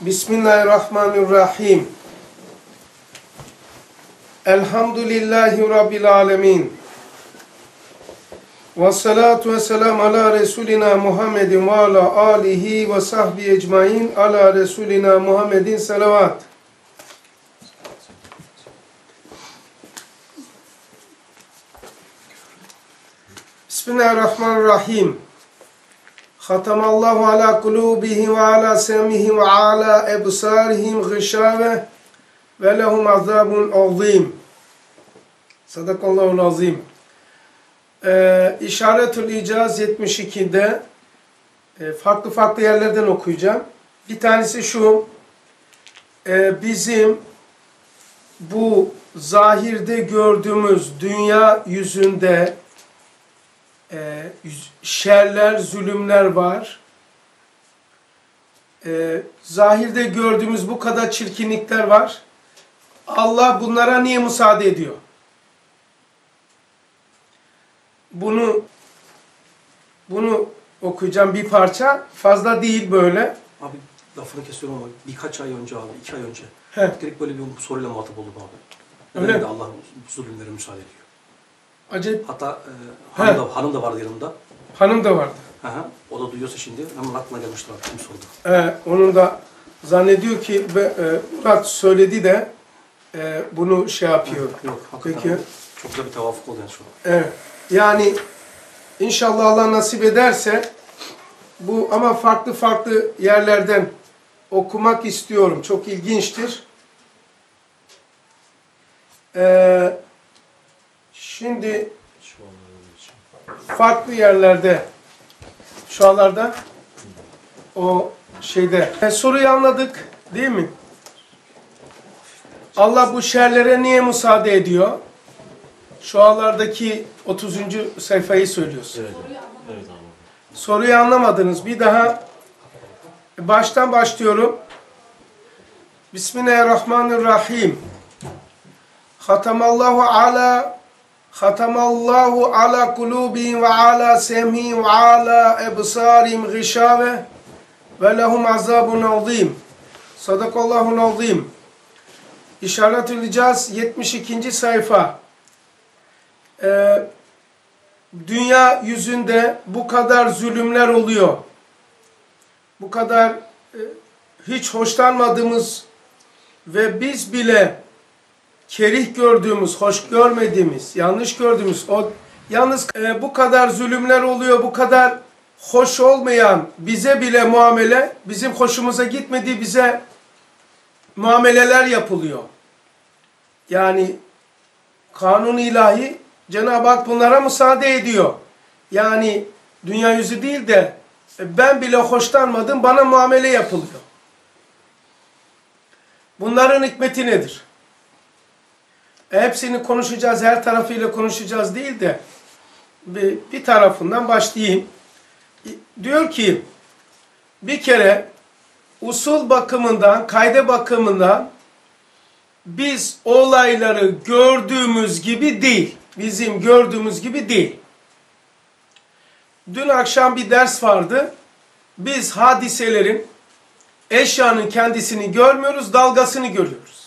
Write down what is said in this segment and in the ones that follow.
Bismillahirrahmanirrahim. Elhamdülillahi Rabbil alemin. Ve salatu ve selam ala Resulina Muhammedin ve ala alihi ve sahbihi ecmain ala Resulina Muhammedin salavat. Bismillahirrahmanirrahim. Hatamallahu ala kulubihim ve ala semihim ve ala ebsarihim gışave ve lehum azabun azim. Sadakallahul azim. İşaretül İcaz 72'de farklı yerlerden okuyacağım. Bir tanesi şu, bizim bu zahirde gördüğümüz dünya yüzünde şerler, zulümler var. Zahirde gördüğümüz bu kadar çirkinlikler var. Allah bunlara niye müsaade ediyor? Bunu okuyacağım bir parça. Fazla değil böyle. Abi lafını kesiyorum ama birkaç ay önce abi, 2 ay önce direkt böyle bir soruyla muhatap oldum abi. Öyle mi? Allah bu zulümlere müsaade ediyor. Acayip. Hatta hanım da vardı yanımda. Hanım da vardı. O da duyuyorsa şimdi hemen aklına gelmiştir abi. Kim sordu? Onun da zannediyor ki Murat söyledi de bunu şey yapıyor. Yok hakikaten. Peki. Çok güzel bir tevafuk oldu yani şu an. Evet. Yani inşallah Allah nasip ederse bu ama farklı yerlerden okumak istiyorum. Çok ilginçtir. Şimdi farklı yerlerde şu anlarda o şeyde soruyu anladık değil mi? Allah bu şerlere niye müsaade ediyor? Şu anlardaki 30. sayfayı söylüyorsun. Evet, anladım. Soruyu anlamadınız. Bir daha baştan başlıyorum. Bismillahirrahmanirrahim. Hatamallahu ala kulubihim ve ala semihim ve ala ebsarihim gışave ve lehum azabun azim. Sadakallahul azim. İşaretül İcaz 72. sayfa. Dünya yüzünde bu kadar zulümler oluyor. Bu kadar hiç hoşlanmadığımız ve biz bile kerih gördüğümüz, hoş görmediğimiz, yanlış gördüğümüz, yalnız bu kadar zulümler oluyor, bu kadar hoş olmayan bize bile muamele, bizim hoşumuza gitmediği bize muameleler yapılıyor. Yani kanun ilahi Cenab-ı Hak bunlara müsaade ediyor. Yani dünya yüzü değil de ben bile hoşlanmadım, bana muamele yapılıyor. Bunların hikmeti nedir? Hepsini konuşacağız, her tarafıyla konuşacağız değil de bir tarafından başlayayım. Diyor ki bir kere usul bakımından, kaide bakımından biz olayları gördüğümüz gibi değil. Bizim gördüğümüz gibi değil. Dün akşam bir ders vardı. Biz hadiselerin, eşyanın kendisini görmüyoruz, dalgasını görüyoruz.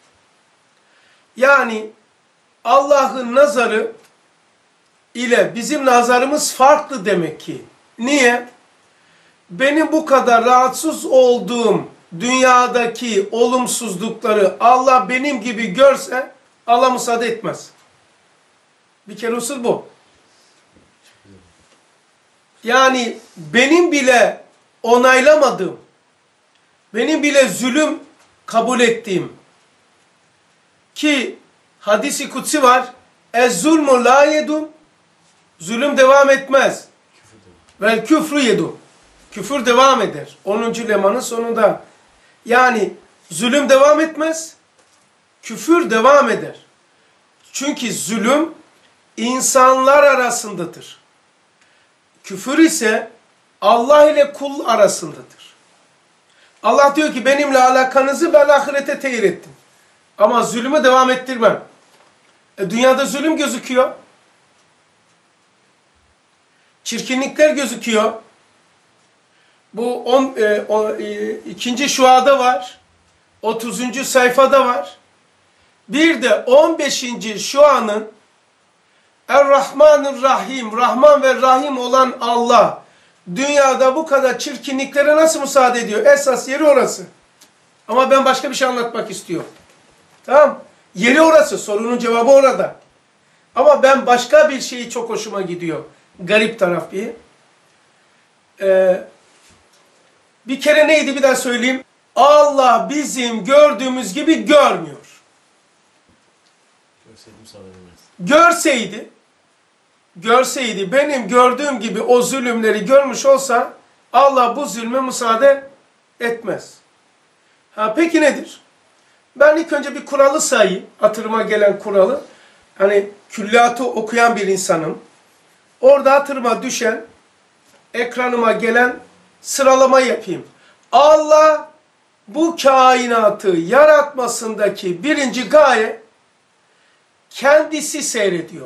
Yani Allah'ın nazarı ile bizim nazarımız farklı demek ki. Niye? Benim bu kadar rahatsız olduğum dünyadaki olumsuzlukları Allah benim gibi görse Allah müsaade etmez. Bir kere usul bu. Yani benim bile onaylamadığım, benim bile zulüm kabul ettiğim ki hadisi kutsi var. Ez-zulmu la yedum. Zulüm devam etmez. Vel küfrü yedum. Küfür devam eder. 10. lemanın sonunda. Yani zulüm devam etmez. Küfür devam eder. Çünkü zulüm insanlar arasındadır. Küfür ise Allah ile kul arasındadır. Allah diyor ki benimle alakanızı ben ahirete tehir ettim. Ama zulümü devam ettirmem. Dünyada zulüm gözüküyor. Çirkinlikler gözüküyor. Bu ikinci şuada var. 30. sayfada var. Bir de 15. şuanın Er-Rahmanir-Rahim, Rahman ve Rahim olan Allah dünyada bu kadar çirkinliklere nasıl müsaade ediyor? Esas yeri orası. Ama ben başka bir şey anlatmak istiyorum. Tamam? Yeri orası. Sorunun cevabı orada. Ama ben başka bir şeyi çok hoşuma gidiyor. Garip taraf bir. Bir kere neydi bir daha söyleyeyim. Allah bizim gördüğümüz gibi görmüyor. Görseydi benim gördüğüm gibi o zulümleri görmüş olsa Allah bu zulme müsaade etmez. Peki nedir? Ben ilk önce bir kuralı sayayım. Hatırıma gelen kuralı. Hani külliyatı okuyan bir insanım. Orada hatırıma düşen, ekranıma gelen sıralama yapayım. Allah bu kainatı yaratmasındaki birinci gaye kendisi seyrediyor.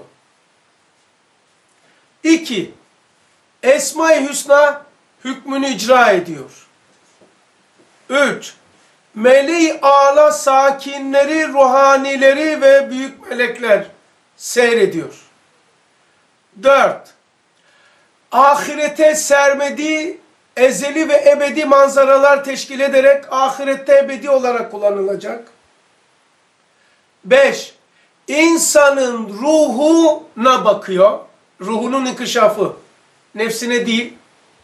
2. Esma-i Hüsna hükmünü icra ediyor. 3. Meleği âlâ sakinleri, ruhanileri ve büyük melekler seyrediyor. 4. Ahirete sermediği ezeli ve ebedi manzaralar teşkil ederek ahirette ebedi olarak kullanılacak. 5. İnsanın ruhuna bakıyor. Ruhunun inkişafı. Nefsine değil.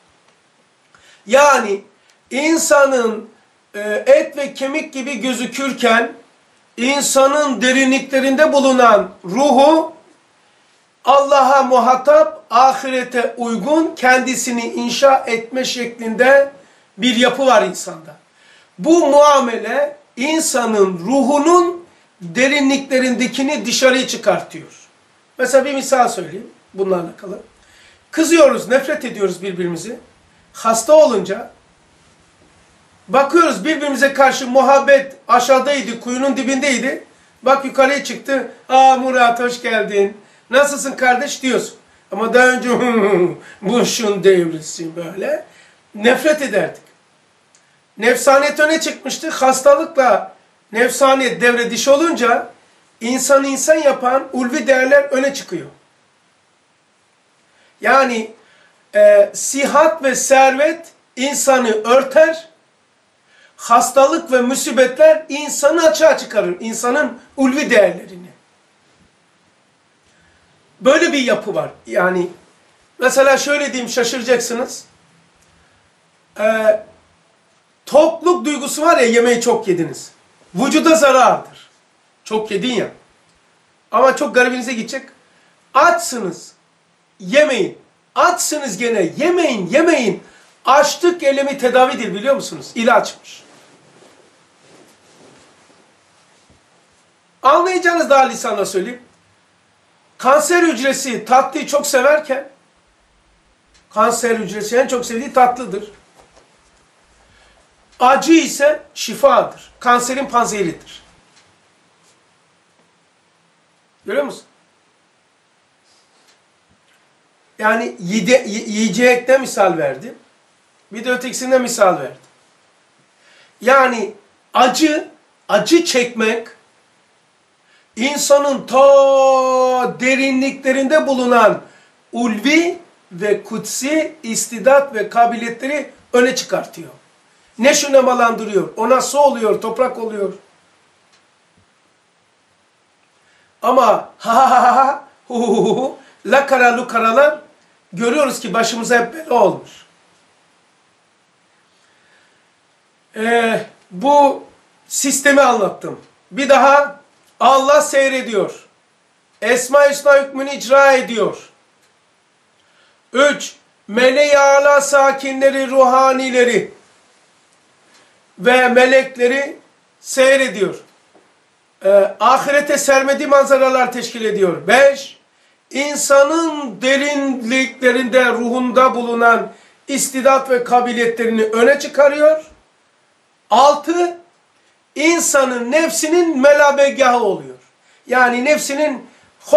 Yani insanın et ve kemik gibi gözükürken insanın derinliklerinde bulunan ruhu Allah'a muhatap, ahirete uygun, kendisini inşa etme şeklinde bir yapı var insanda. Bu muamele insanın ruhunun derinliklerindekini dışarıya çıkartıyor. Mesela bir misal söyleyeyim bununla alakalı. Kızıyoruz, nefret ediyoruz birbirimizi. Hasta olunca bakıyoruz birbirimize karşı muhabbet aşağıdaydı, kuyunun dibindeydi. Bak yukarıya çıktı. Murat hoş geldin. Nasılsın kardeş diyorsun. Ama daha önce bu şun devrilsin böyle. Nefret ederdik. Nefsaniyet öne çıkmıştı. Hastalıkla nefsaniyet devre dışı olunca insanı insan yapan ulvi değerler öne çıkıyor. Yani sihat ve servet insanı örter. Hastalık ve musibetler insanı açığa çıkarır. İnsanın ulvi değerlerini. Böyle bir yapı var. Yani mesela şöyle diyeyim şaşıracaksınız. Tokluk duygusu var ya yemeği çok yediniz. Vücuda zarardır. Çok yedin ya. Ama çok garibinize gidecek. Açsınız. Yemeyin. Açsınız gene. Yemeyin. Yemeyin. Açlık elemi tedavidir biliyor musunuz? İlaçmış. Anlayacağınız daha lisanla söyleyeyim. Kanser hücresi tatlıyı çok severken kanser hücresi en çok sevdiği tatlıdır. Acı ise şifadır. Kanserin panzehiridir. Görüyor musun? Yani yiyecekte misal verdim. Bir de ötekisinde misal verdim. Yani acı çekmek insanın ta derinliklerinde bulunan ulvi ve kutsi istidat ve kabiliyetleri öne çıkartıyor. Neşünemalandırıyor. Ona su oluyor, toprak oluyor. Ama lakara lukaralar görüyoruz ki başımıza hep bela olmuş. Bu sistemi anlattım. Bir daha Allah seyrediyor. Esma-i Hüsna hükmünü icra ediyor. 3. Mele-i âlâ sakinleri, ruhanileri ve melekleri seyrediyor. Ahirete sermediği manzaralar teşkil ediyor. 5. İnsanın derinliklerinde, ruhunda bulunan istidat ve kabiliyetlerini öne çıkarıyor. 6. İnsanın nefsinin melabegahı oluyor. Yani nefsinin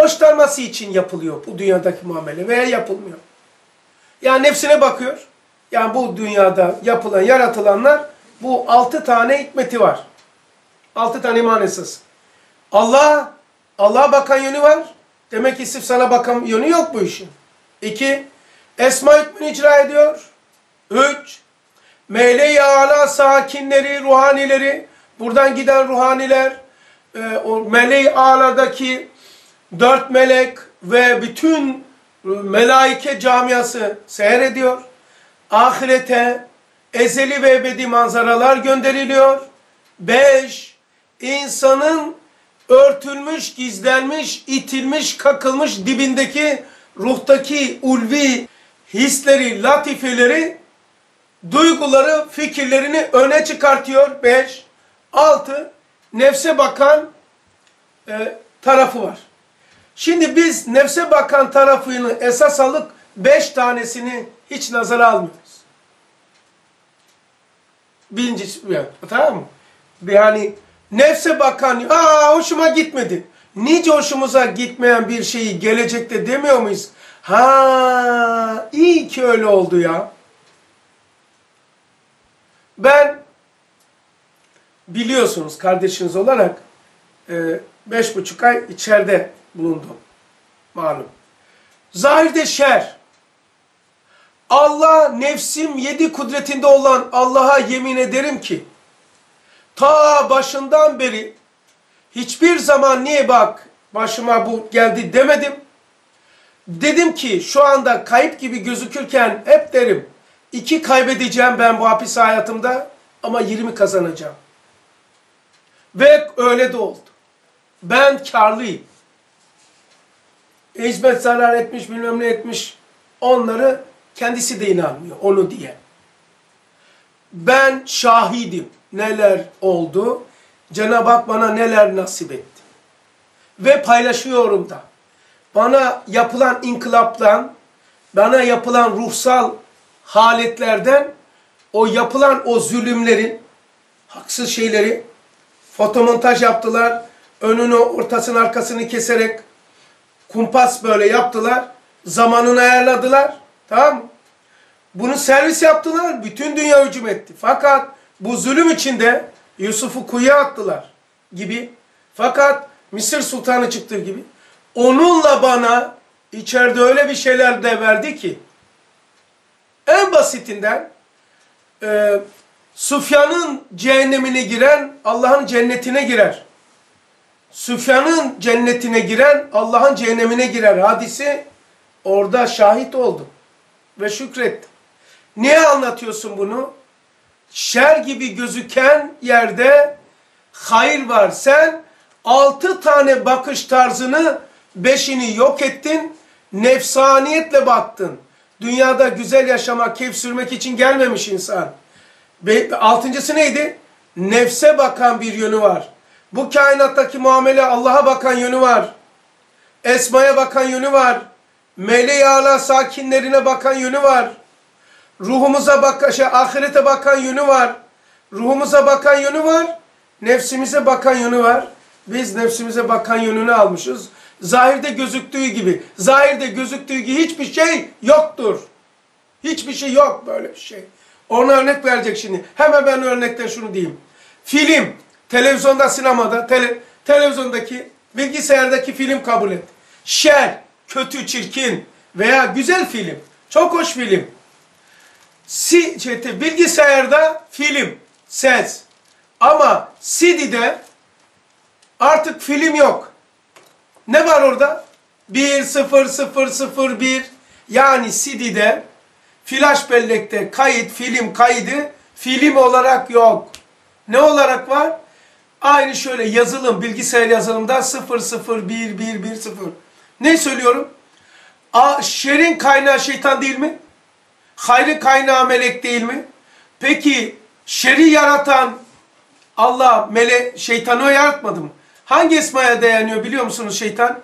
hoşlanması için yapılıyor bu dünyadaki muamele veya yapılmıyor. Yani nefsine bakıyor. Yani bu dünyada yapılan, yaratılanlar bu 6 tane hikmeti var. 6 tane iman esası. Allah'a bakan yönü var. Demek ki sırf sana bakan yönü yok bu işin. 2. Esma hükmünü icra ediyor. 3. Mele-i Âlâ sakinleri, ruhanileri, buradan giden ruhaniler, o Mele-i Âlâ'daki 4 melek ve bütün melaike camiası seyrediyor. Ahirete ezeli ve ebedi manzaralar gönderiliyor. 5. İnsanın örtülmüş, gizlenmiş, itilmiş, kakılmış dibindeki ruhtaki ulvi hisleri, latifeleri, duyguları, fikirlerini öne çıkartıyor. 5. 6. Nefse bakan tarafı var. Şimdi biz nefse bakan tarafını esas alıp 5 tanesini hiç nazara almıyoruz. Birincisi, tamam mı? Yani nefse bakan, hoşuma gitmedi. Nice hoşumuza gitmeyen bir şeyi gelecekte demiyor muyuz? İyi ki öyle oldu ya. Ben biliyorsunuz kardeşiniz olarak 5,5 ay içeride bulundum. Malum. Zahirde şer. Allah, nefsim 7 kudretinde olan Allah'a yemin ederim ki ta başından beri hiçbir zaman niye bak başıma bu geldi demedim. Dedim ki şu anda kayıp gibi gözükürken hep derim 2 kaybedeceğim ben bu hapis hayatımda ama 20 kazanacağım. Ve öyle de oldu. Ben karlıyım. Hizmet zarar etmiş, bilmem ne etmiş. Onları kendisi de inanmıyor, onu diye. Ben şahidim. Neler oldu? Cenab-ı Hak bana neler nasip etti. Ve paylaşıyorum da. Bana yapılan inkılaptan, bana yapılan ruhsal haletlerden, o yapılan o zulümlerin, haksız şeyleri, fotomontaj yaptılar, önünü, ortasını, arkasını keserek, kumpas böyle yaptılar, zamanını ayarladılar, tamam mı? Bunu servis yaptılar, bütün dünya hücum etti. Fakat bu zulüm içinde Yusuf'u kuyuya attılar gibi. Fakat Mısır Sultanı çıktığı gibi. Onunla bana içeride öyle bir şeyler de verdi ki, en basitinden Süfyan'ın cehennemine giren Allah'ın cennetine girer. Süfyan'ın cennetine giren Allah'ın cehennemine girer hadisi orada şahit oldum ve şükrettim. Niye anlatıyorsun bunu? Şer gibi gözüken yerde hayır var. Sen 6 tane bakış tarzını 5'ini yok ettin. Nefsaniyetle baktın. Dünyada güzel yaşamak, keyif sürmek için gelmemiş insan. 6.'sı neydi? Nefse bakan bir yönü var. Bu kainattaki muamele Allah'a bakan yönü var. Esma'ya bakan yönü var. Mele-i Âlâ sakinlerine bakan yönü var. Ruhumuza ahirete bakan yönü var. Ruhumuza bakan yönü var. Nefsimize bakan yönü var. Biz nefsimize bakan yönünü almışız. Zahirde gözüktüğü gibi. Zahirde gözüktüğü gibi hiçbir şey yoktur. Hiçbir şey yok böyle bir şey. Ona örnek verecek şimdi. Hemen ben örnekten şunu diyeyim. Film, televizyonda, sinemada, televizyondaki, bilgisayardaki film kabul et. Şer, kötü, çirkin veya güzel film. Çok hoş film. Bilgisayarda film, ses. Ama CD'de artık film yok. Ne var orada? 10001 yani CD'de, flash bellekte kayıt, film kaydı film olarak yok. Ne olarak var? Aynı şöyle yazılım, bilgisayar yazılımda 001110. Ne söylüyorum? Şerrin kaynağı şeytan değil mi? Hayrın kaynağı melek değil mi? Peki şerri yaratan Allah şeytanı yaratmadı mı? Hangi esmaya dayanıyor biliyor musunuz şeytan?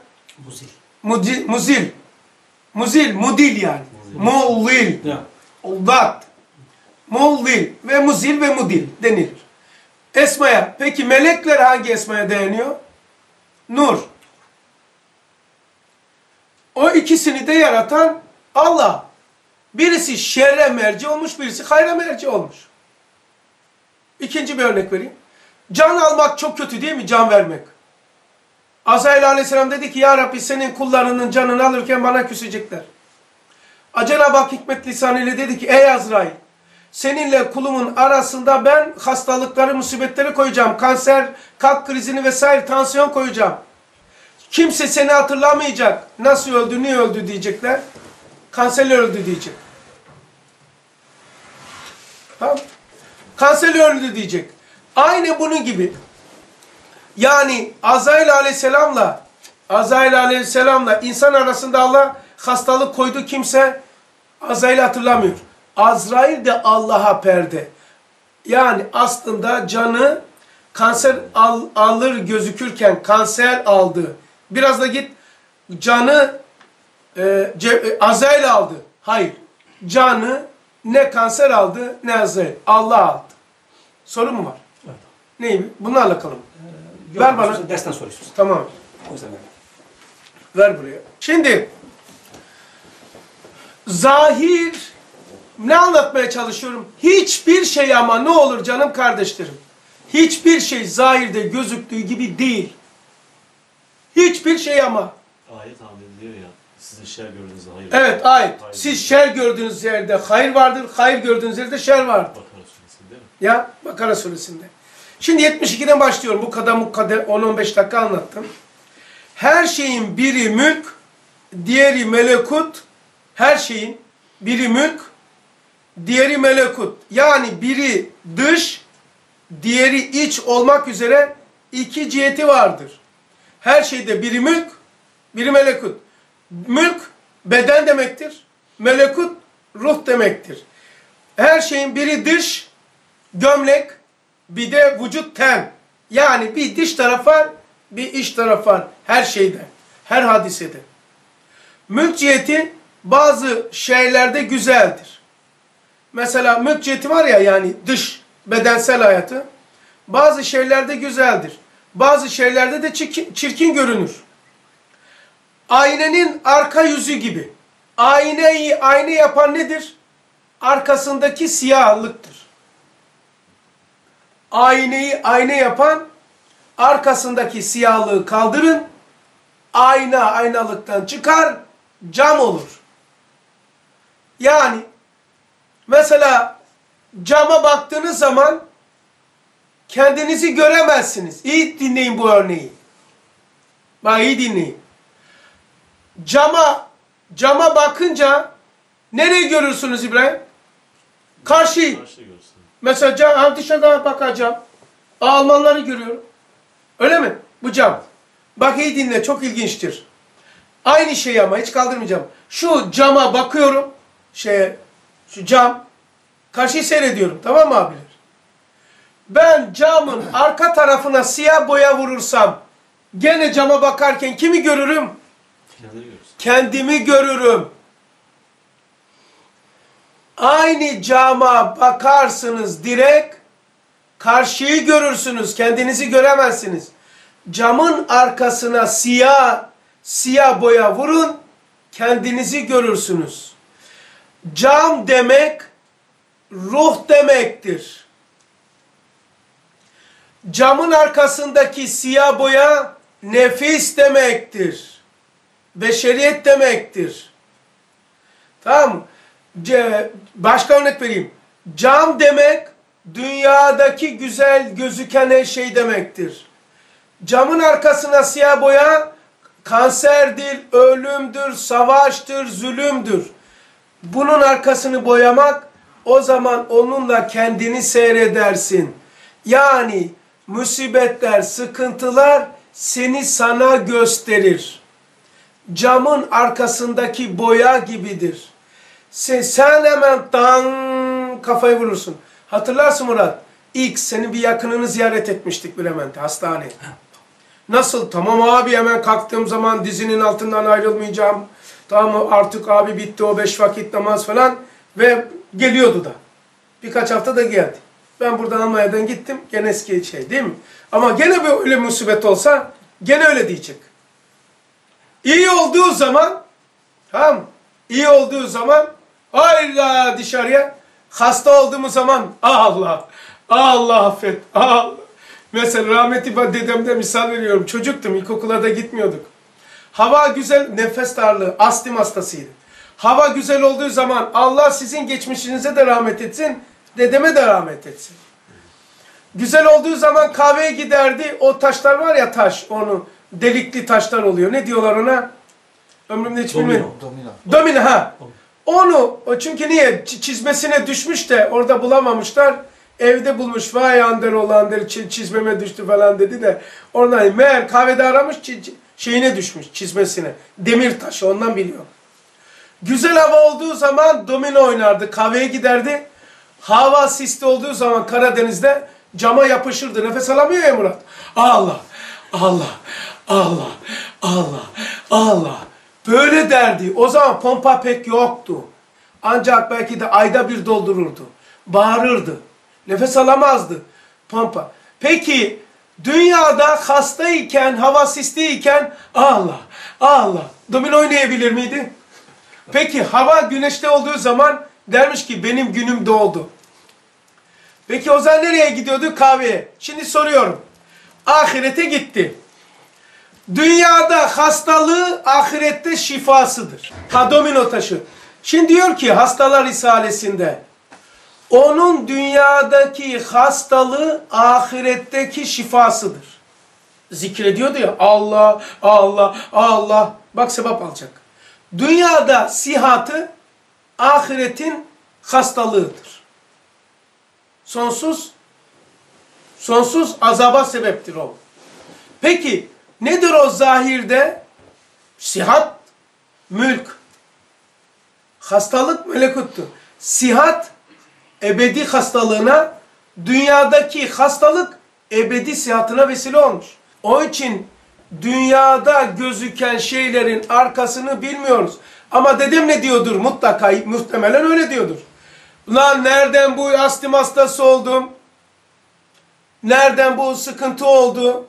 Mudil yani. Mullil. Uldat. Mullil ve muzil ve mudil denilir. Esmaya. Peki melekler hangi esmaya dayanıyor? Nur. O ikisini de yaratan Allah. Birisi şerre merci olmuş, birisi hayra merci olmuş. İkinci bir örnek vereyim. Can almak çok kötü değil mi? Can vermek. Azrail aleyhisselam dedi ki ya Rabbi senin kullarının canını alırken bana küsecekler. Cenab-ı Hak hikmet lisanıyla dedi ki ey Azrail seninle kulumun arasında ben hastalıkları, musibetleri koyacağım. Kanser, kalp krizini vesaire, tansiyon koyacağım. Kimse seni hatırlamayacak. Nasıl öldü, niye öldü diyecekler. Kanserle öldü diyecek. Tamam. Kanserle öldü diyecek. Aynı bunun gibi. Yani Azrail aleyhisselamla insan arasında Allah hastalık koydu, kimse Azrail'i hatırlamıyor. Azrail de Allah'a perde. Yani aslında canı kanser alır gözükürken kanser aldı. Biraz da git canı Azrail aldı. Hayır. Canı ne kanser aldı ne Azrail. Allah aldı. Sorun mu var? Evet. Neymiş? Bununla alakalı mı? Yok, Ver bana. dersten sonra istiyorsun. Tamam. O yüzden Ver buraya. Şimdi zahir ne anlatmaya çalışıyorum? Hiçbir şey ama ne olur canım kardeşlerim. Hiçbir şey zahirde gözüktüğü gibi değil. Hiçbir şey ama. Ayet hamle diyor ya, sizin şer gördüğünüzde hayır. Evet ayet. Hayır. Siz şer gördüğünüz yerde hayır vardır. Hayır gördüğünüz yerde şer vardır. Bakara suresinde değil mi? Ya Bakara suresinde. Şimdi 72'den başlıyorum. Bu kadar 10-15 dakika anlattım. Her şeyin biri mülk, diğeri melekut. Her şeyin biri mülk, diğeri melekut. Yani biri dış, diğeri iç olmak üzere iki ciheti vardır. Her şeyde biri mülk, biri melekut. Mülk beden demektir. Melekut ruh demektir. Her şeyin biri dış, gömlek, bir de vücut ten. Yani bir dış taraf var, bir iç taraf var. Her şeyde, her hadisede. Mülk ciheti bazı şeylerde güzeldir. Mesela mülk ciheti var ya, yani dış bedensel hayatı. Bazı şeylerde güzeldir. Bazı şeylerde de çirkin görünür. Aynenin arka yüzü gibi. Ayna yapan nedir? Arkasındaki siyahlıktır. Ayna yapan arkasındaki siyahlığı kaldırın. Aynalıktan çıkar, cam olur. Yani mesela cama baktığınız zaman kendinizi göremezsiniz. İyi dinleyin bu örneği. Bak iyi dinleyin. Cama bakınca nereye görürsünüz İbrahim? Karşıyı. Karşı görsün. Mesela dışarıdan bakacağım. Almanları görüyorum. Öyle mi? Bu cam. Bak iyi dinle, çok ilginçtir. Aynı şey ama hiç kaldırmayacağım. Şu cama bakıyorum. Şu cam. Karşıyı seyrediyorum. Tamam mı abiler? Ben camın arka tarafına siyah boya vurursam gene cama bakarken kimi görürüm? Kendimi görürüm. Aynı cama bakarsınız direkt, karşıyı görürsünüz, kendinizi göremezsiniz. Camın arkasına siyah boya vurun, kendinizi görürsünüz. Cam demek, ruh demektir. Camın arkasındaki siyah boya, nefis demektir. Beşeriyet demektir. Tamam mı? Başka örnek vereyim. Cam demek, dünyadaki güzel gözüken her şey demektir. Camın arkasına siyah boya, kanserdir, ölümdür, savaştır, zulümdür. Bunun arkasını boyamak, o zaman onunla kendini seyredersin. Yani musibetler, sıkıntılar seni sana gösterir. Camın arkasındaki boya gibidir. Sen hemen kafayı vurursun. Hatırlarsın Murat. İlk senin bir yakınını ziyaret etmiştik Bülent'te, hastaneye. Nasıl? Tamam abi, hemen kalktığım zaman dizinin altından ayrılmayacağım. Tamam artık abi bitti o 5 vakit namaz falan. Ve geliyordu da. Birkaç hafta da geldi. Ben buradan Almanya'dan gittim. Gene eski şey değil mi? Ama gene böyle musibet olsa gene öyle diyecek. İyi olduğu zaman, tamam, İyi olduğu zaman Hayla dışarıya. Hasta olduğumuz zaman Allah, Allah affet, Allah. Mesela rahmetli dedemde misal veriyorum. Çocuktum, ilkokula da gitmiyorduk. Hava güzel, nefes darlığı, astım hastasıydı. Hava güzel olduğu zaman Allah sizin geçmişinize de rahmet etsin, dedeme de rahmet etsin. Güzel olduğu zaman kahveye giderdi. O taşlar var ya taş, onu delikli taşlar oluyor. Ne diyorlar ona? Ömrümde hiç bilmiyorum. Domino ha. Onu, çünkü niye? Çizmesine düşmüş de orada bulamamışlar. Evde bulmuş. Vay Ander olan çizmeme düştü falan dedi de. Oradan meğer kahvede aramış şeyine düşmüş çizmesine. Demir taşı ondan biliyor. Güzel hava olduğu zaman domino oynardı. Kahveye giderdi. Hava sisli olduğu zaman Karadeniz'de cama yapışırdı. Nefes alamıyor ya Murat. Allah, Allah, Allah, Allah, Allah. Böyle derdi. O zaman pompa pek yoktu. Ancak belki de ayda bir doldururdu. Bağırırdı. Nefes alamazdı pompa. Peki dünyada hastayken, hava sisliyken Allah, Allah. Domino oynayabilir miydi? Peki hava güneşte olduğu zaman dermiş ki benim günüm doğdu. Peki o zaman nereye gidiyordu? Kahveye. Şimdi soruyorum. Ahirete gitti. Dünyada hastalığı ahirette şifasıdır. Ha domino taşı. Şimdi diyor ki Hastalar Risalesi'nde onun dünyadaki hastalığı ahiretteki şifasıdır. Zikrediyordu ya Allah, Allah, Allah. Bak sevap alacak. Dünyada sihatı ahiretin hastalığıdır. Sonsuz azaba sebeptir o. Peki nedir o zahirde? Sihat, mülk. Hastalık melekuttur. Sihat, ebedi hastalığına, dünyadaki hastalık, ebedi sihatına vesile olmuş. Onun için dünyada gözüken şeylerin arkasını bilmiyoruz. Ama dedem ne diyordur? Mutlaka, muhtemelen öyle diyordur. Lan nereden bu astım hastası oldum? Nereden bu sıkıntı oldu?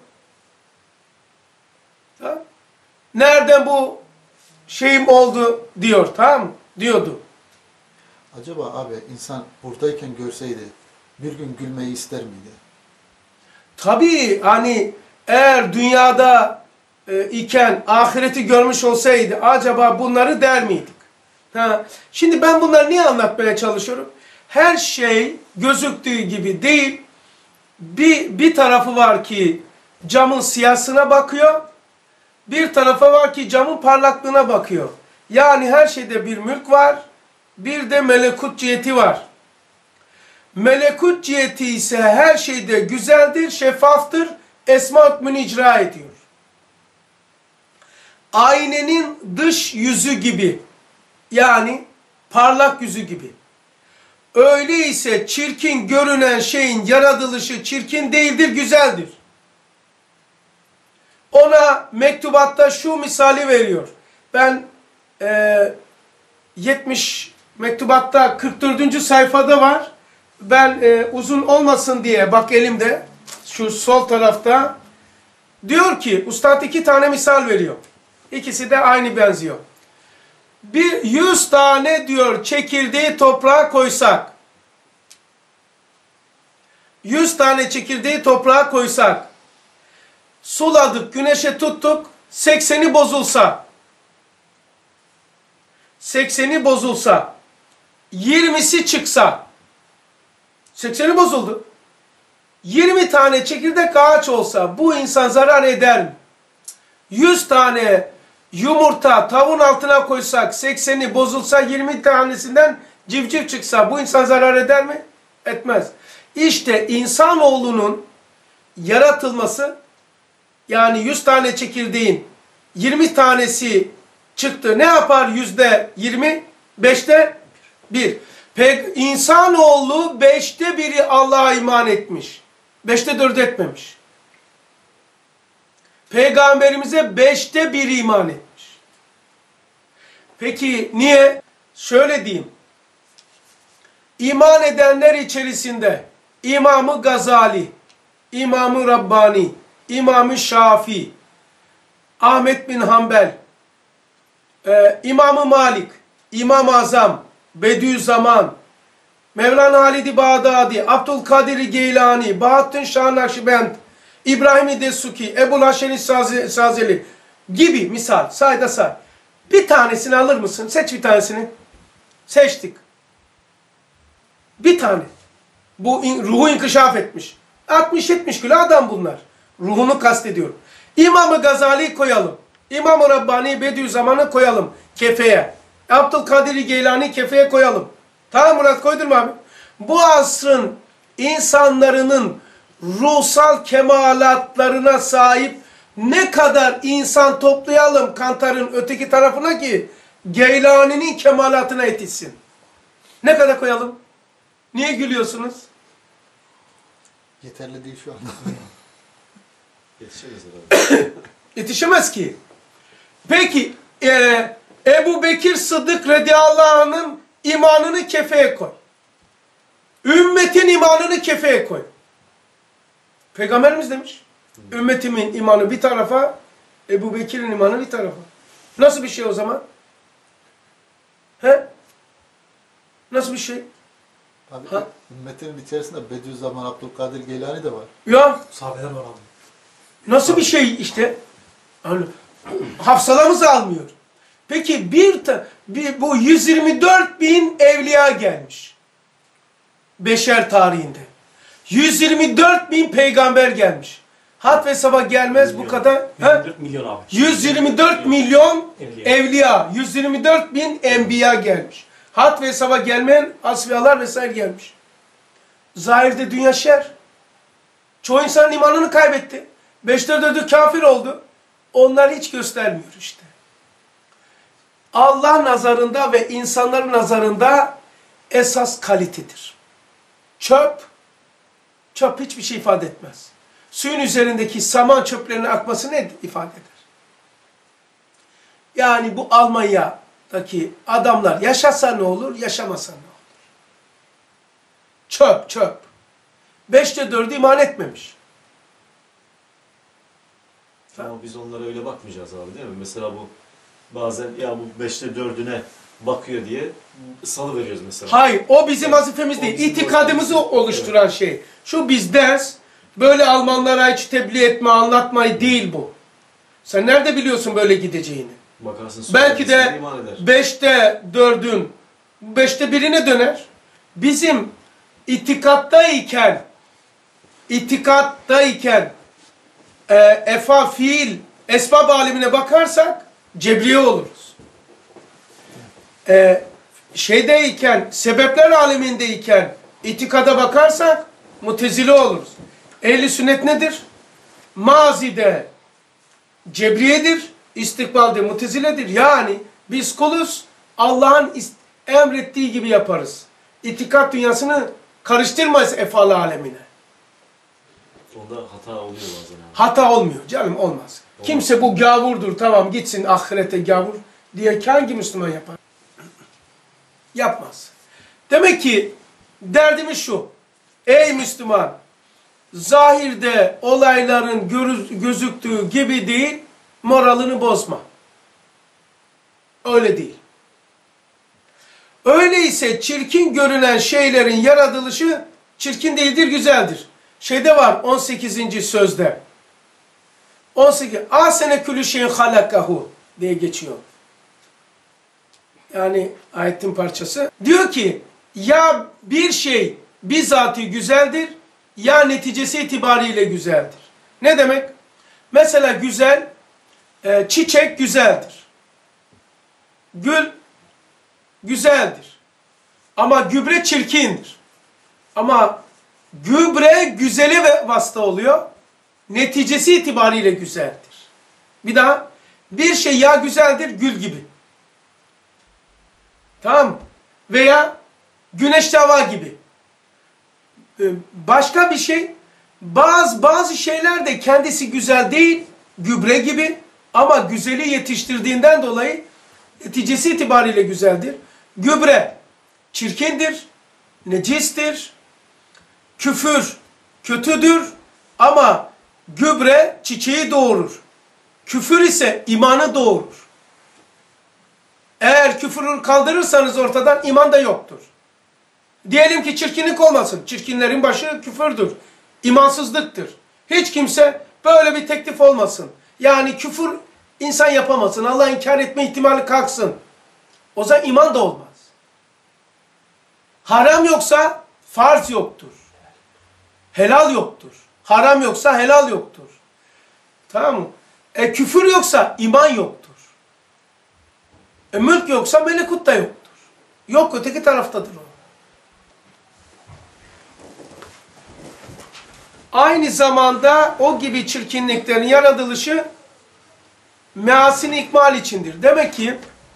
Ha? Nereden bu şeyim oldu diyor, tamam mı? Diyordu. Acaba abi insan buradayken görseydi bir gün gülmeyi ister miydi? Tabii hani eğer dünyada iken ahireti görmüş olsaydı acaba bunları der miydik? Ha. Şimdi ben bunları niye anlatmaya çalışıyorum? Her şey gözüktüğü gibi değil. Bir tarafı var ki camın siyahsına bakıyor. Bir tarafı var ki camın parlaklığına bakıyor. Yani her şeyde bir mülk var. Bir de melekut ciheti var. Melekut ciheti ise her şeyde güzeldir, şeffaftır, esma hükmünü icra ediyor. Aynenin dış yüzü gibi, yani parlak yüzü gibi. Öyleyse çirkin görünen şeyin yaratılışı çirkin değildir, güzeldir. Ona mektubatta şu misali veriyor. Ben 70 mektubatta 44. sayfada var. Ben uzun olmasın diye bak elimde şu sol tarafta diyor ki Üstad 2 tane misal veriyor. İkisi de aynı benziyor. 100 tane diyor çekirdeği toprağa koysak 100 tane çekirdeği toprağa koysak suladık, güneşe tuttuk 80'i bozulsa 20'si çıksa 80'i bozuldu. 20 tane çekirdek ağaç olsa bu insan zarar eder mi? 100 tane yumurta tavuğun altına koysak 80'i bozulsa 20 tanesinden civciv çıksa bu insan zarar eder mi? Etmez. İşte insanoğlunun yaratılması yani 100 tane çekirdeğin 20 tanesi çıktı. Ne yapar %20? 5'te 1. İnsanoğlu 5'te 1'i Allah'a iman etmiş. 5'te 4'ü etmemiş. Peygamberimize 5'te 1'i iman etmiş. Peki niye? Şöyle diyeyim. İman edenler içerisinde İmam-ı Gazali, İmam-ı Rabbani, İmam-ı Şafii, Ahmet bin Hanbel, İmam-ı Malik, İmam-ı Azam, Bediüzzaman, Mevlana Halid-i Bağdadi, Abdülkadir Geylani, Bahattin Şah Nakşibend, İbrahim Desuki, Ebu Haşen Sazeli gibi misal. Say da say. Bir tanesini alır mısın? Seç bir tanesini. Seçtik. Bir tane. Bu ruhu inkişaf etmiş. 60-70 kilo adam bunlar. Ruhunu kastediyorum. İmam-ı Gazali koyalım. İmam-ı Rabbani Bediüzzaman'ı koyalım kefeye. Abdülkadir Geylani kefeye koyalım. Tamam Murat, koydurma abi. Bu asrın insanların ruhsal kemalatlarına sahip ne kadar insan toplayalım Kantar'ın öteki tarafına ki Geylani'nin kemalatına yetişsin. Ne kadar koyalım? Niye gülüyorsunuz? Yeterli değil şu anda. Yetişemez herhalde. Yetişemez ki. Peki Ebu Bekir Sıddık radıyallahu anh'ın imanını kefeye koy. Ümmetin imanını kefeye koy. Peygamberimiz demiş. Ümmetimin imanı bir tarafa, Ebu Bekir'in imanı bir tarafa. Nasıl bir şey o zaman? He? Nasıl bir şey? Abi Ha? ümmetinin içerisinde Bediüzzaman, Abdülkadir Geylani de var. Ya Sahabeler var abi. nasıl bir şey işte? Yani, hafsalamız almıyor. Peki bu 124 bin evliya gelmiş. Beşer tarihinde. 124 bin peygamber gelmiş. Hat ve sabah gelmez bu kadar. 124 milyon abi. 124 milyon Evliya. evliya. 124 bin enbiya gelmiş. Hat ve sabah gelmeyen asfiyalar vesaire gelmiş. Zahirde dünya şer. Çoğu insan imanını kaybetti. 5'te 4'ü kafir oldu. Onlar hiç göstermiyor işte. Allah nazarında ve insanların nazarında esas kalitedir. Çöp hiçbir şey ifade etmez. Suyun üzerindeki saman çöplerinin akması ne ifade eder? Yani bu Almanya'daki adamlar yaşasa ne olur, yaşamasa ne olur? Çöp. 5'te 4'ü iman etmemiş. Ama biz onlara öyle bakmayacağız abi, değil mi? Mesela bu bazen ya bu 5'te 4'üne bakıyor diye salıveriyoruz mesela. Hayır, o bizim vazifemiz O değil. bizim İtikadımızı vazifemiz. oluşturan şey. Şu biz ders, böyle Almanlara hiç tebliğ etme, anlatmayı değil bu. Sen nerede biliyorsun böyle gideceğini? Bakarsın Belki de iman eder. 5'te 4'ün 5'te 1'ine döner. Bizim itikattayken efal, fiil, esbab alemine bakarsak cebriye oluruz. Sebepler alemindeyken itikada bakarsak mutezile oluruz. Ehli sünnet nedir? Mazide cebriyedir, istikbalde muteziledir. Yani biz kuluz, Allah'ın emrettiği gibi yaparız. İtikat dünyasını karıştırmayız efal alemine. Onda hata oluyor bazen abi. Hata olmuyor canım, olmaz. Kimse bu gavurdur, tamam gitsin ahirete gavur diye hangi Müslüman yapar? Yapmaz. Demek ki derdimiz şu. Ey Müslüman, zahirde olayların gözüktüğü gibi değil, moralini bozma. Öyle değil. Öyleyse çirkin görünen şeylerin yaratılışı çirkin değildir, güzeldir. Şeyde var 18. sözde. 18. Asene külü şeyin halakahu diye geçiyor. Yani ayetin parçası. Diyor ki ya bir şey bizatihi güzeldir ya neticesi itibariyle güzeldir. Ne demek? Mesela güzel, çiçek güzeldir. Gül güzeldir. Ama gübre çirkindir. Ama gübre güzele vasıta oluyor. Neticesi itibariyle güzeldir. Bir daha. Bir şey ya güzeldir gül gibi. Tamam. Veya güneş hava gibi. Başka bir şey. Bazı şeyler de kendisi güzel değil. Gübre gibi. Ama güzeli yetiştirdiğinden dolayı neticesi itibariyle güzeldir. Gübre çirkindir. Necistir. Küfür kötüdür. Ama gübre çiçeği doğurur. Küfür ise imanı doğurur. Eğer Eğer küfürü kaldırırsanız ortadan iman da yoktur. Diyelim ki çirkinlik olmasın. Çirkinlerin başı küfürdür. İmansızlıktır. Hiç kimse böyle bir teklif olmasın. Yani küfür insan yapamasın. Allah inkar etme ihtimali kalksın. O zaman iman da olmaz. Haram yoksa farz yoktur. Helal yoktur. Haram yoksa helal yoktur. Tamam mı? Küfür yoksa iman yoktur. Mülk yoksa melekut da yoktur. Yok, öteki taraftadır o. Aynı zamanda o gibi çirkinliklerin yaratılışı measin ikmal içindir. Demek ki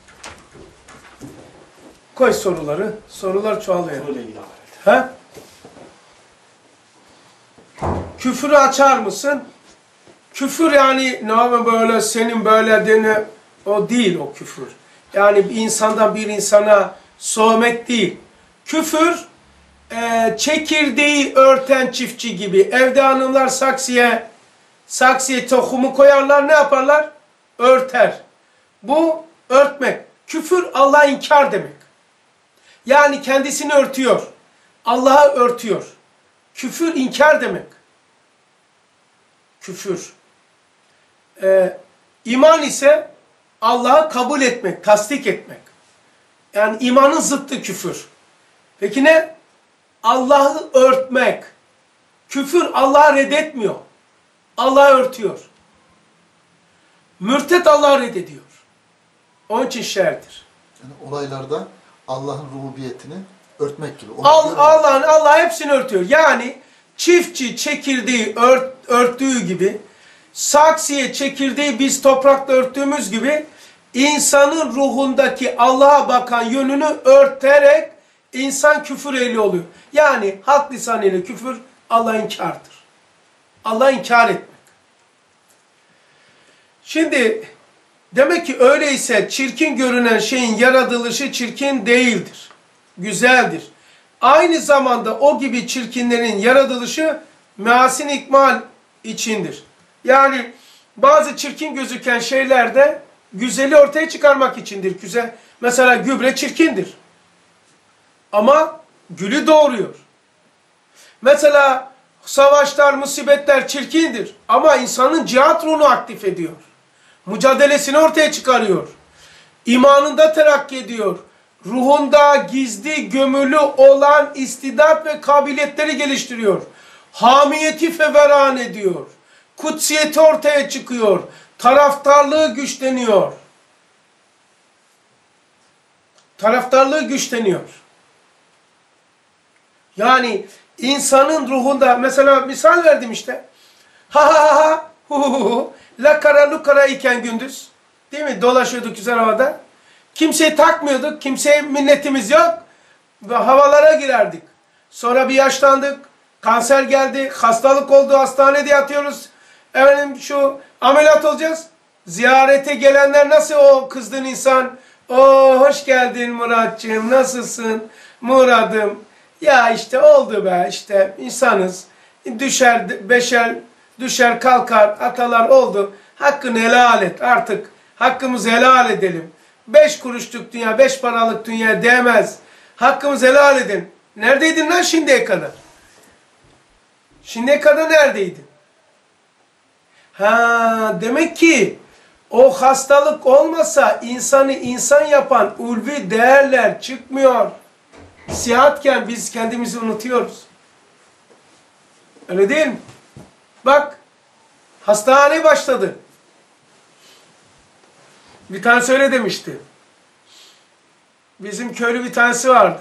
koy soruları. Sorular çoğalıyor. Ha? Küfürü açar mısın? Küfür yani ne yapayım böyle senin böyle dene, o değil o küfür. Yani bir insandan bir insana soğumak değil. Küfür çekirdeği örten çiftçi gibi. Evde hanımlar saksıya tohumu koyarlar, ne yaparlar? Örter. Bu örtmek. Küfür Allah'a inkar demek. Yani kendisini örtüyor. Allah'ı örtüyor. Küfür inkar demek. Küfür. İman ise Allah'ı kabul etmek, tasdik etmek. Yani imanın zıttı küfür. Peki ne? Allah'ı örtmek. Küfür Allah'ı reddetmiyor. Allah'ı örtüyor. Mürtet Allah'ı reddediyor. Onun için şerdir. Yani olaylarda Allah'ın rububiyetini örtmek gibi. Allah hepsini örtüyor. Yani çiftçi çekirdeği örttüğü gibi, saksıya çekirdeği biz toprakla örttüğümüz gibi, insanın ruhundaki Allah'a bakan yönünü örterek insan küfür ehli oluyor. Yani halk lisanıyla küfür Allah'a inkardır. Allah'a inkar etmek. Şimdi demek ki öyleyse çirkin görünen şeyin yaratılışı çirkin değildir. Güzeldir. Aynı zamanda o gibi çirkinlerin yaratılışı measin ikmal içindir. Yani bazı çirkin gözüken şeylerde güzeli ortaya çıkarmak içindir. Güzel. Mesela gübre çirkindir. Ama gülü doğuruyor. Mesela savaşlar, musibetler çirkindir. Ama insanın cihat ruhunu aktif ediyor. Mücadelesini ortaya çıkarıyor. İmanında terakki ediyor. Ruhunda gizli, gömülü olan istidat ve kabiliyetleri geliştiriyor. Hamiyeti feveran ediyor. Kutsiyeti ortaya çıkıyor. Taraftarlığı güçleniyor. Taraftarlığı güçleniyor. Yani insanın ruhunda, mesela misal verdim işte. Ha hu hu la kara lu kara iken gündüz. Değil mi? Dolaşıyorduk güzel havada. Kimseyi takmıyorduk. Kimseye minnetimiz yok. Ve havalara girerdik. Sonra bir yaşlandık. Kanser geldi. Hastalık oldu. Hastanede yatıyoruz. Efendim şu ameliyat olacağız. Ziyarete gelenler nasıl o kızdığın insan? Hoş geldin Muratcığım. Nasılsın? Muradım. Ya işte oldu be işte insanız. Düşer kalkar atalar oldu. Hakkını helal et artık. Hakkımızı helal edelim. 5 kuruşluk dünya, 5 paralık dünya değmez. Hakkımızı helal edin. Neredeydin lan şimdiye kadar? Şimdiye kadar neredeydin? Demek ki o hastalık olmasa insanı insan yapan ulvi değerler çıkmıyor. Sihatken biz kendimizi unutuyoruz. Öyle değil mi? Bak, hastane başladı. Bir tanesi öyle demişti. Bizim köylü bir tanesi vardı.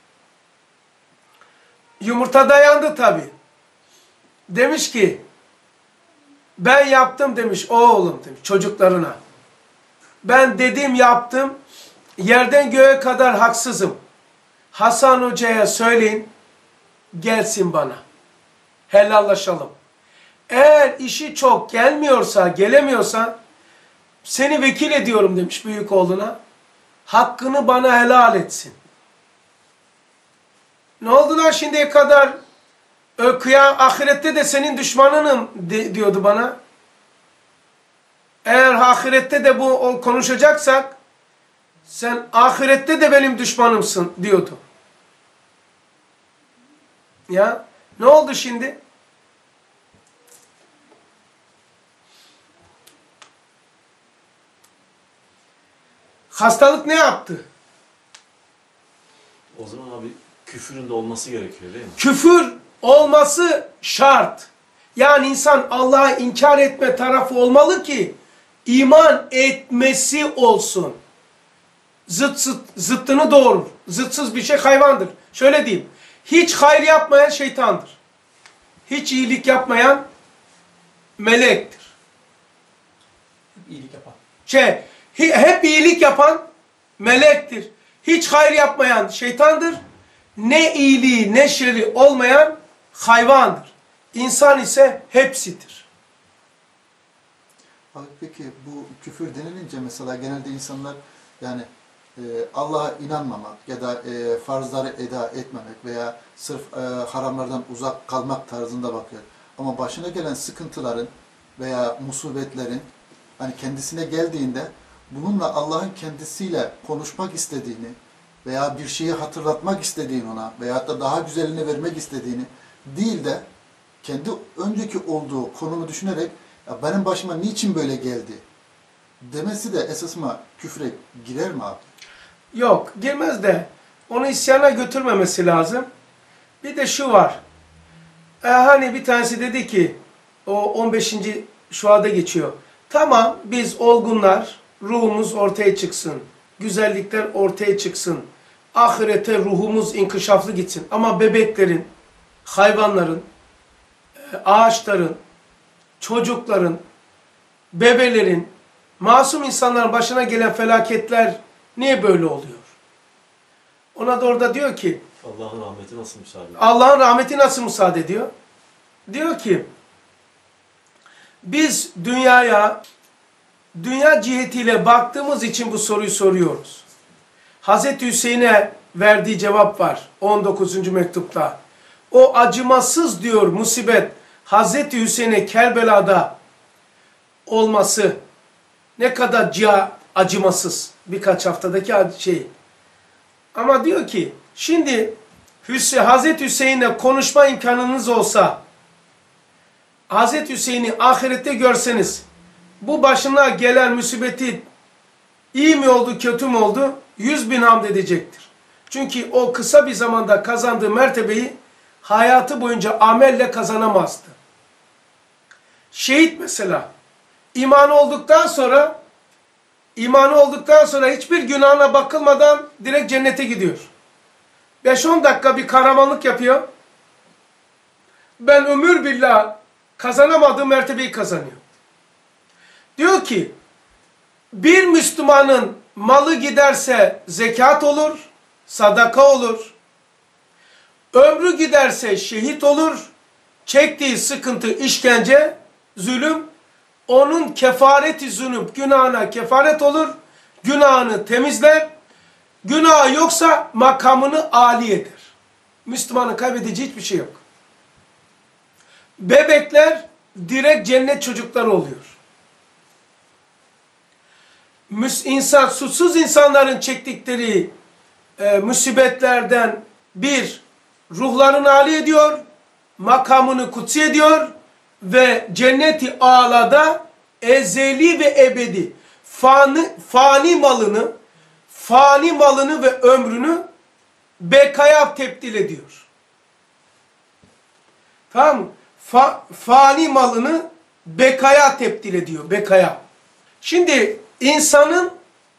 Yumurta dayandı tabii. Demiş ki, ben yaptım demiş oğlum demiş çocuklarına. Ben dedim yaptım, yerden göğe kadar haksızım. Hasan Hoca'ya söyleyin, gelsin bana. Helallaşalım. Eğer işi çok gelemiyorsa, seni vekil ediyorum demiş büyük oğluna. Hakkını bana helal etsin. Ne oldu lan şimdiye kadar? Ahirette de senin düşmanınım diyordu bana. Eğer ahirette de bu konuşacaksak, sen ahirette de benim düşmanımsın diyordu. Ya ne oldu şimdi? Hastalık ne yaptı? O zaman abi küfürün de olması gerekiyor değil mi? Küfür olması şart. Yani insan Allah'ı inkar etme tarafı olmalı ki iman etmesi olsun. Zıttını doğurur. Zıtsız bir şey hayvandır. Şöyle diyeyim. Hiç hayır yapmayan şeytandır. Hiç iyilik yapmayan melektir. İyilik yapan. Hep iyilik yapan melektir. Hiç hayır yapmayan şeytandır. Ne iyiliği ne şerri olmayan hayvandır. İnsan ise hepsidir. Abi peki bu küfür denilince mesela genelde insanlar yani Allah'a inanmamak ya da farzları eda etmemek veya sırf haramlardan uzak kalmak tarzında bakıyor. Ama başına gelen sıkıntıların veya musibetlerin hani kendisine geldiğinde bununla Allah'ın kendisiyle konuşmak istediğini veya bir şeyi hatırlatmak istediğini ona veyahut da daha güzelini vermek istediğini değil de kendi önceki olduğu konumu düşünerek ya benim başıma niçin böyle geldi demesi de esasıma küfre girer mi abi? Yok, girmez de onu isyana götürmemesi lazım. Bir de şu var. Hani bir tanesi dedi ki o 15. şuada geçiyor. Tamam biz olgunlar, ruhumuz ortaya çıksın. Güzellikler ortaya çıksın. Ahirete ruhumuz inkişaflı gitsin. Ama bebeklerin, hayvanların, ağaçların, çocukların, bebelerin, masum insanların başına gelen felaketler niye böyle oluyor? Ona da orada diyor ki Allah'ın rahmeti nasıl müsaade ediyor? Allah'ın rahmeti nasıl müsaade ediyor? Diyor ki biz dünya cihetiyle baktığımız için bu soruyu soruyoruz. Hazreti Hüseyin'e verdiği cevap var 19. mektupta. O acımasız diyor musibet Hazreti Hüseyin'e Kerbela'da olması ne kadar acımasız birkaç haftadaki şey. Ama diyor ki şimdi Hazreti Hüseyin'le konuşma imkanınız olsa Hazreti Hüseyin'i ahirette görseniz bu başına gelen musibeti iyi mi oldu kötü mü oldu 100.000 hamd edecektir. Çünkü o kısa bir zamanda kazandığı mertebeyi hayatı boyunca amelle kazanamazdı. Şehit mesela imanı olduktan sonra hiçbir günahına bakılmadan direkt cennete gidiyor. 5-10 dakika bir kahramanlık yapıyor. Ben ömür billah kazanamadığım mertebeyi kazanıyor. Diyor ki bir Müslümanın malı giderse zekat olur, sadaka olur. Ömrü giderse şehit olur. Çektiği sıkıntı, işkence, zulüm onun kefareti zunub, günahına kefaret olur. Günahını temizler. Günahı yoksa makamını âli eder. Müslümanın kaybedeceği hiçbir şey yok. Bebekler direkt cennet çocukları oluyor. Suçsuz insanların çektikleri musibetlerden bir, ruhlarını âli ediyor, makamını kutsi ediyor ve cenneti âlada ezeli ve ebedi fani malını ve ömrünü bekaya tebdil ediyor. Tamam mı? Fani malını bekaya tebdil ediyor. Bekaya. Şimdi insanın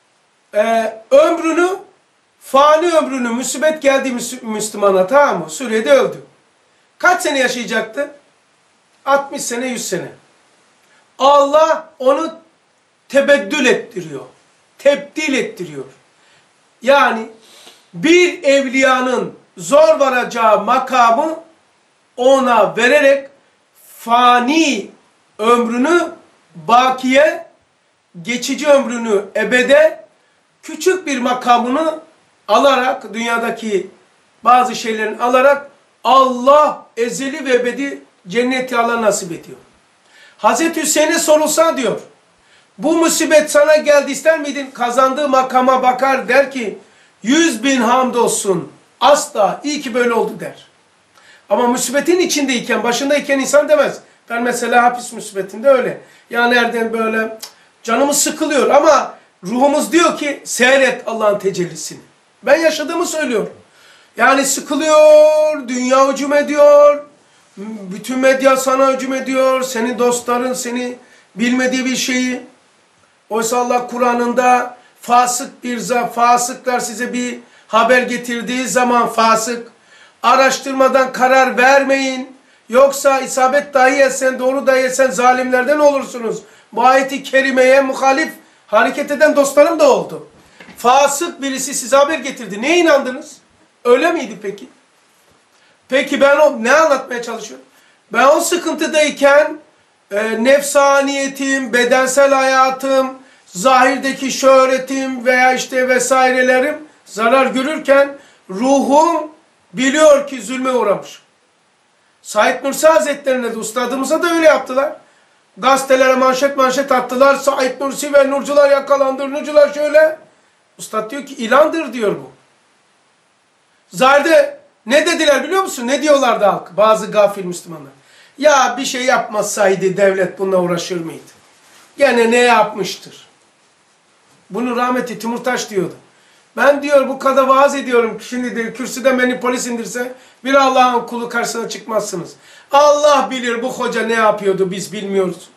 fani ömrünü musibet geldi Müslümana, tamam mı? Suriye'de öldü. Kaç sene yaşayacaktı? 60 sene, 100 sene. Allah onu tebeddül ettiriyor. Tebdil ettiriyor. Yani bir evliyanın zor varacağı makamı ona vererek fani ömrünü bakiye, geçici ömrünü ebede, küçük bir makamını alarak, dünyadaki bazı şeylerin alarak Allah ezeli ve ebedi cenneti Allah nasip ediyor. Hazreti Hüseyin'e sorulsa diyor, Bu musibet sana geldi, ister miydin? Kazandığı makama bakar, der ki 100.000 hamdolsun. Asla, iyi ki böyle oldu der. Ama musibetin içindeyken, başındayken insan demez. Ben mesela hapis musibetinde öyle. Yani nereden böyle canımız sıkılıyor ama ruhumuz diyor ki seyret Allah'ın tecellisini. Ben yaşadığımı söylüyorum. Yani sıkılıyor, dünya hücum ediyor, bütün medya sana hücum ediyor, senin dostların seni bilmediği bir şeyi. Oysa Allah Kur'an'ında fasıklar size bir haber getirdiği zaman araştırmadan karar vermeyin. Yoksa isabet dahi etsen, doğru dahi etsen zalimlerden olursunuz. Bu ayeti kerimeye muhalif hareket eden dostlarım da oldu. Fasık birisi size haber getirdi. Neye inandınız? Öyle miydi peki? Peki ben ne anlatmaya çalışıyorum? Ben o sıkıntıdayken nefsaniyetim, bedensel hayatım, zahirdeki şöhretim veya işte vesairelerim zarar görürken ruhum biliyor ki zulme uğramış. Said Nursi Hazretleri'ne de ustadımıza da öyle yaptılar. Gazetelere manşet attılar. Said Nursi ve Nurcular yakalandı. Nurcular şöyle. Ustad diyor ki ilandır diyor bu. Zahirde ne dediler biliyor musun? Ne diyorlardı halk? Bazı gafil Müslümanlar. Ya bir şey yapmasaydı devlet bununla uğraşır mıydı? Gene ne yapmıştır? Bunu rahmetli Timurtaş diyordu. Ben diyor bu kadar vaaz ediyorum. Şimdi de kürsüden beni polis indirse bir Allah'ın kulu karşısına çıkmazsınız. Allah bilir bu hoca ne yapıyordu biz bilmiyoruz.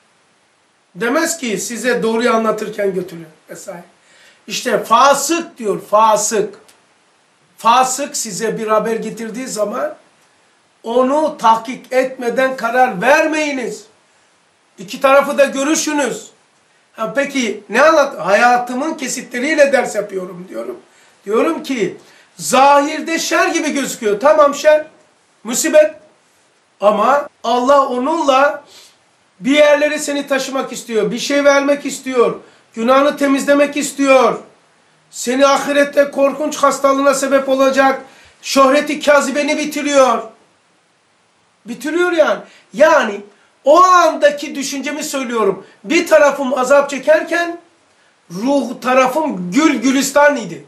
Demez ki size doğruyu anlatırken götürüyor vesaire. İşte fasık diyor, fasık. Fasık size bir haber getirdiği zaman onu tahkik etmeden karar vermeyiniz. İki tarafı da görüşünüz. Ha peki ne anlat? Hayatımın kesitleriyle ders yapıyorum diyorum. Diyorum ki zahirde şer gibi gözüküyor. Tamam şer, musibet. Ama Allah onunla bir yerlere seni taşımak istiyor. Bir şey vermek istiyor. Günahını temizlemek istiyor. Seni ahirette korkunç hastalığına sebep olacak şöhreti kazibeni bitiriyor. Bitiriyor yani. Yani o andaki düşüncemi söylüyorum. Bir tarafım azap çekerken ruh tarafım gül gülistan idi.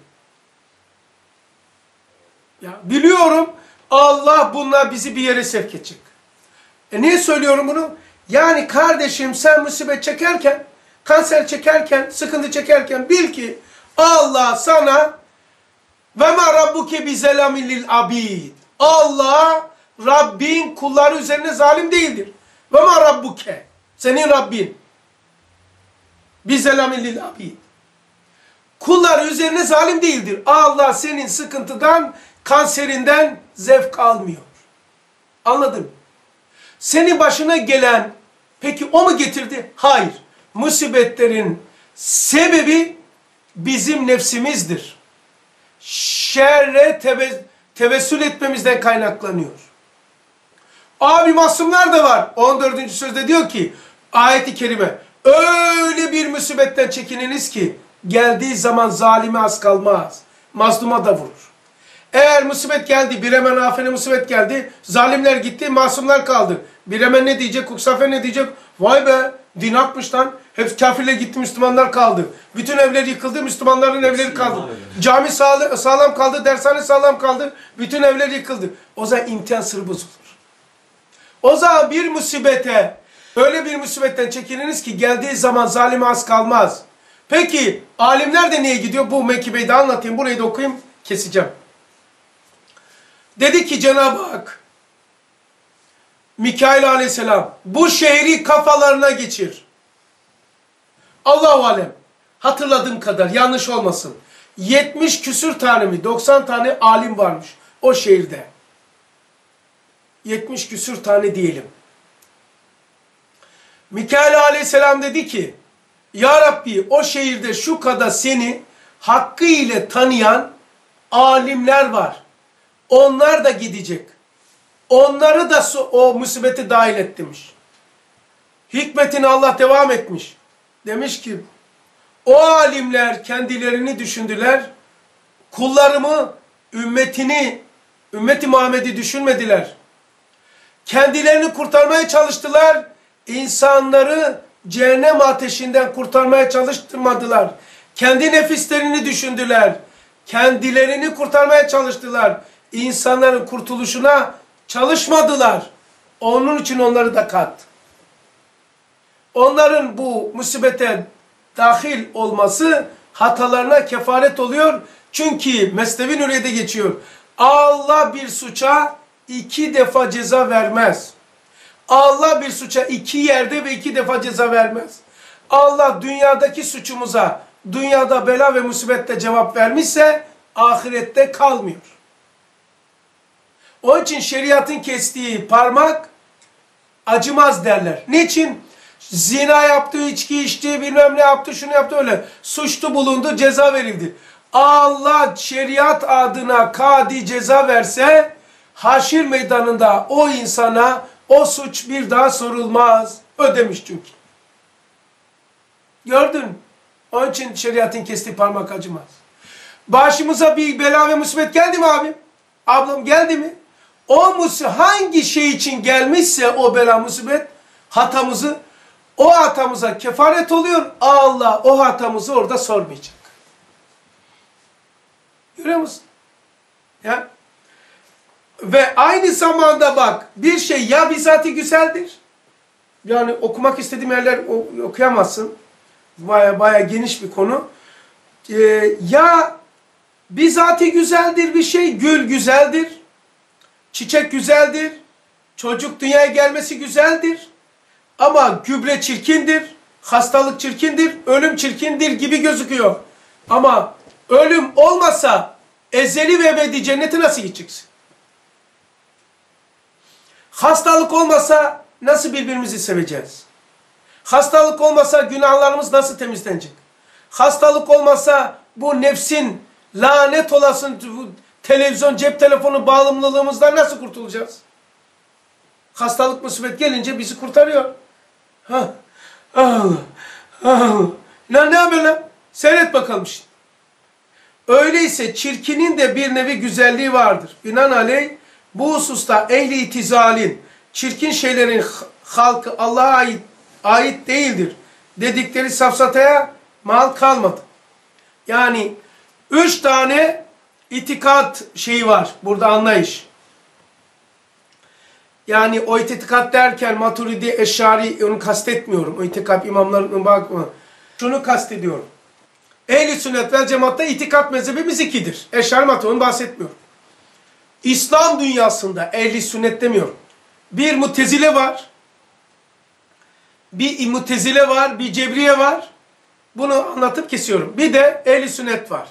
Ya biliyorum Allah bununla bizi bir yere sevk edecek. Niye söylüyorum bunu? Yani kardeşim sen musibet çekerken, kanser çekerken, sıkıntı çekerken bil ki Allah sana ve ma rabbuke bi zelamin lil abid. Allah Rabbin kulları üzerine zalim değildir. Ve ma rabbuke. Senin Rabbin. Bi zelamin lil abid. Kulları üzerine zalim değildir. Allah senin sıkıntıdan, kanserinden zevk almıyor. Anladın mı? Senin başına gelen, peki o mu getirdi? Hayır. Musibetlerin sebebi bizim nefsimizdir. Şerre tevessül etmemizden kaynaklanıyor. Abi masumlar da var. 14. sözde diyor ki, ayet-i kerime, öyle bir musibetten çekininiz ki, geldiği zaman zalime az kalmaz. Mazluma da vurur. Eğer musibet geldi, bir hemen afene musibet geldi, zalimler gitti, masumlar kaldı. Bir hemen ne diyecek, Kuksafe ne diyecek? Vay be, din akmış lan. Hep kafirle gitti, Müslümanlar kaldı. Bütün evler yıkıldı, Müslümanların evleri kaldı. Cami sağlam kaldı, dershane sağlam kaldı, bütün evler yıkıldı. O zaman imtihan sırrı bozulur. O zaman bir musibete, öyle bir musibetten çekininiz ki geldiği zaman zalime az kalmaz. Peki, alimler de niye gidiyor? Bu mekibeyi de anlatayım, burayı da okuyayım, keseceğim. Dedi ki Cenab-ı Hak, Mikail aleyhisselam, bu şehri kafalarına geçir. Allahu alem, hatırladığım kadar, yanlış olmasın. 70 küsür tane mi, 90 tane alim varmış o şehirde. 70 küsür tane diyelim. Mikail aleyhisselam dedi ki, Ya Rabbi o şehirde şu kadar seni hakkıyla tanıyan alimler var. Onlar da gidecek. Onları da o musibeti dahil etmiş. Hikmetini Allah devam etmiş. Demiş ki, o alimler kendilerini düşündüler. Kullarımı, ümmeti Muhammed'i düşünmediler. Kendilerini kurtarmaya çalıştılar. İnsanları cehennem ateşinden kurtarmaya çalıştırmadılar. Kendi nefislerini düşündüler. Kendilerini kurtarmaya çalıştılar. İnsanların kurtuluşuna çalışmadılar. Onun için onları da kat. Onların bu musibete dahil olması hatalarına kefaret oluyor. Çünkü Mesnevi Nuriye'de geçiyor. Allah bir suça 2 defa ceza vermez. Allah bir suça 2 yerde ve 2 defa ceza vermez. Allah dünyadaki suçumuza, dünyada bela ve musibette cevap vermişse ahirette kalmıyor. Onun için şeriatın kestiği parmak acımaz derler. Niçin? Zina yaptı, içki içti, bilmem ne yaptı, şunu yaptı öyle. Suçlu bulundu, ceza verildi. Allah şeriat adına kadi ceza verse haşir meydanında o insana o suç bir daha sorulmaz. Ödemiş çünkü. Gördün mü? Onun için şeriatın kestiği parmak acımaz. Başımıza bir bela ve musibet geldi mi abim? Ablam geldi mi? O hangi şey için gelmişse o bela musibet o hatamıza kefaret oluyor. Allah o hatamızı orada sormayacak. Görüyor musun? Ya. Ve aynı zamanda bak bir şey ya bizatihi güzeldir. Yani okumak istediğim yerler okuyamazsın. Baya geniş bir konu. Ya bizatihi güzeldir bir şey. Gül güzeldir. Çiçek güzeldir. Çocuk dünyaya gelmesi güzeldir. Ama gübre çirkindir. Hastalık çirkindir. Ölüm çirkindir gibi gözüküyor. Ama ölüm olmasa ezeli ve ebedi cennete nasıl gideceksin? Hastalık olmasa nasıl birbirimizi seveceğiz? Hastalık olmasa günahlarımız nasıl temizlenecek? Hastalık olmasa bu nefsin lanet olasın televizyon, cep telefonu bağımlılığımızdan nasıl kurtulacağız? Hastalık musibet gelince bizi kurtarıyor. Allah. Ne haber lan? Seyret bakalım şimdi. Öyleyse çirkinin de bir nevi güzelliği vardır. Binaenaleyh bu hususta ehli itizalin, çirkin şeylerin halkı Allah'a ait değildir dedikleri safsataya mal kalmadı. Yani 3 tane itikat şeyi var burada anlayış. Yani o itikat derken Maturidi, Eş'ari onu kastetmiyorum. O itikat imamlarının bakma. Şunu kastediyorum. Ehl-i sünnet vel cemaatta itikat mezhebimiz 2'dir. Eş'ari Maturidi bahsetmiyorum. İslam dünyasında ehl-i sünnet demiyorum. Bir mutezile var. Bir cebriye var. Bunu anlatıp kesiyorum. Bir de ehl-i sünnet var.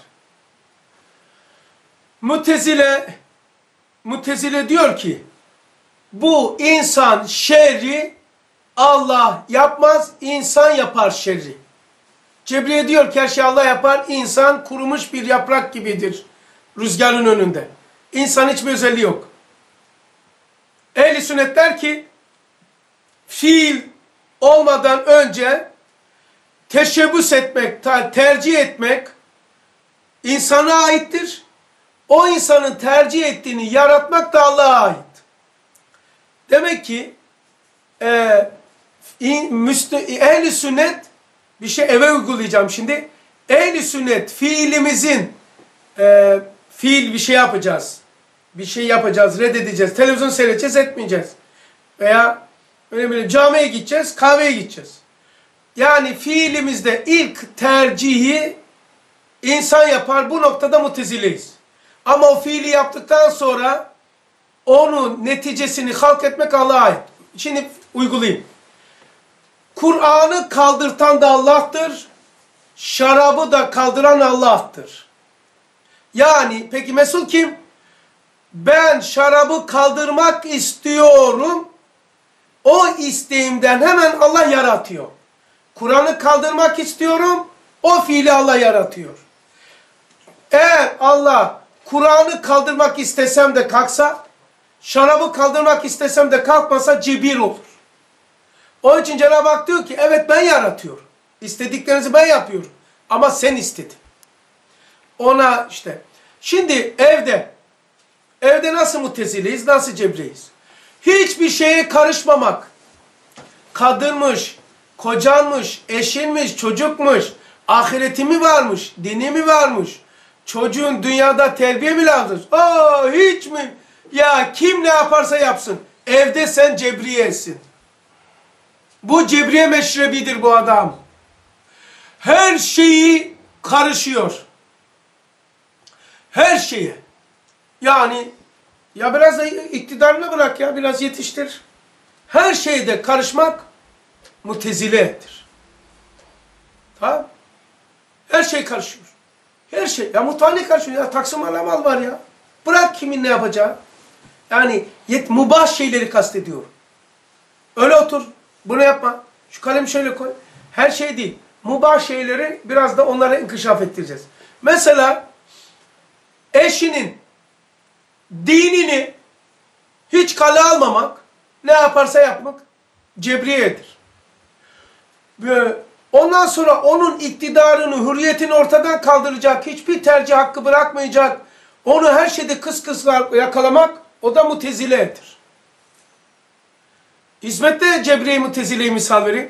Mutezile diyor ki bu insan şerri Allah yapmaz, insan yapar şerri. Cebriye diyor ki her şey Allah yapar, insan kurumuş bir yaprak gibidir rüzgarın önünde. İnsan hiçbir özelliği yok. Ehl-i sünnet der ki fiil olmadan önce teşebbüs etmek, tercih etmek insana aittir. O insanın tercih ettiğini yaratmak da Allah'a ait. Demek ki ehl-i sünnet bir şey eve uygulayacağım şimdi. Ehl-i sünnet fiilimizin fiil bir şey yapacağız. Bir şey yapacağız, reddedeceğiz. Televizyon seyredeceğiz, etmeyeceğiz. Veya camiye gideceğiz, kahveye gideceğiz. Yani fiilimizde ilk tercihi insan yapar. Bu noktada mutezileyiz. Ama o fiili yaptıktan sonra onun neticesini halk etmek Allah'a ait. Şimdi uygulayayım. Kur'an'ı kaldırtan da Allah'tır. Şarabı da kaldıran Allah'tır. Yani peki mesul kim? Ben şarabı kaldırmak istiyorum. O isteğimden hemen Allah yaratıyor. Kur'an'ı kaldırmak istiyorum. O fiili Allah yaratıyor. Eğer Allah Kur'an'ı kaldırmak istesem de kalksa, şarabı kaldırmak istesem de kalkmasa cebir olur. Onun için Cenab-ı Hak diyor ki evet ben yaratıyorum. İstediklerinizi ben yapıyorum. Ama sen istedin. Ona işte. Şimdi evde nasıl mutezileyiz, nasıl cebriyiz? Hiçbir şeye karışmamak. Kadınmış, kocanmış, eşinmiş, çocukmuş, ahireti mi varmış, dini mi varmış, çocuğun dünyada terbiye mi lazım? Aa, hiç mi? Ya kim ne yaparsa yapsın, evde sen cebriyesin. Bu cebriye meşrebidir bu adam. Her şeyi karışıyor. Her şeye. Yani ya biraz da iktidarını bırak ya, biraz yetiştir. Her şeyde karışmak muteziledir. Tamam? Her şey karışıyor. Her şey. Ya mutfağına karışıyor. Ya Taksim Alamal var ya. Bırak kimin ne yapacağı. Yani mubah şeyleri kastediyor. Öyle otur. Bunu yapma. Şu kalemi şöyle koy. Her şey değil. Mubah şeyleri biraz da onlara inkişaf ettireceğiz. Mesela eşinin dinini hiç kale almamak, ne yaparsa yapmak cebriyedir. Ondan sonra onun iktidarını, hürriyetini ortadan kaldıracak, hiçbir tercih hakkı bırakmayacak, onu her şeyde kıs yakalamak, o da muteziledir. Hizmette cebriye mutezileyi misal vereyim.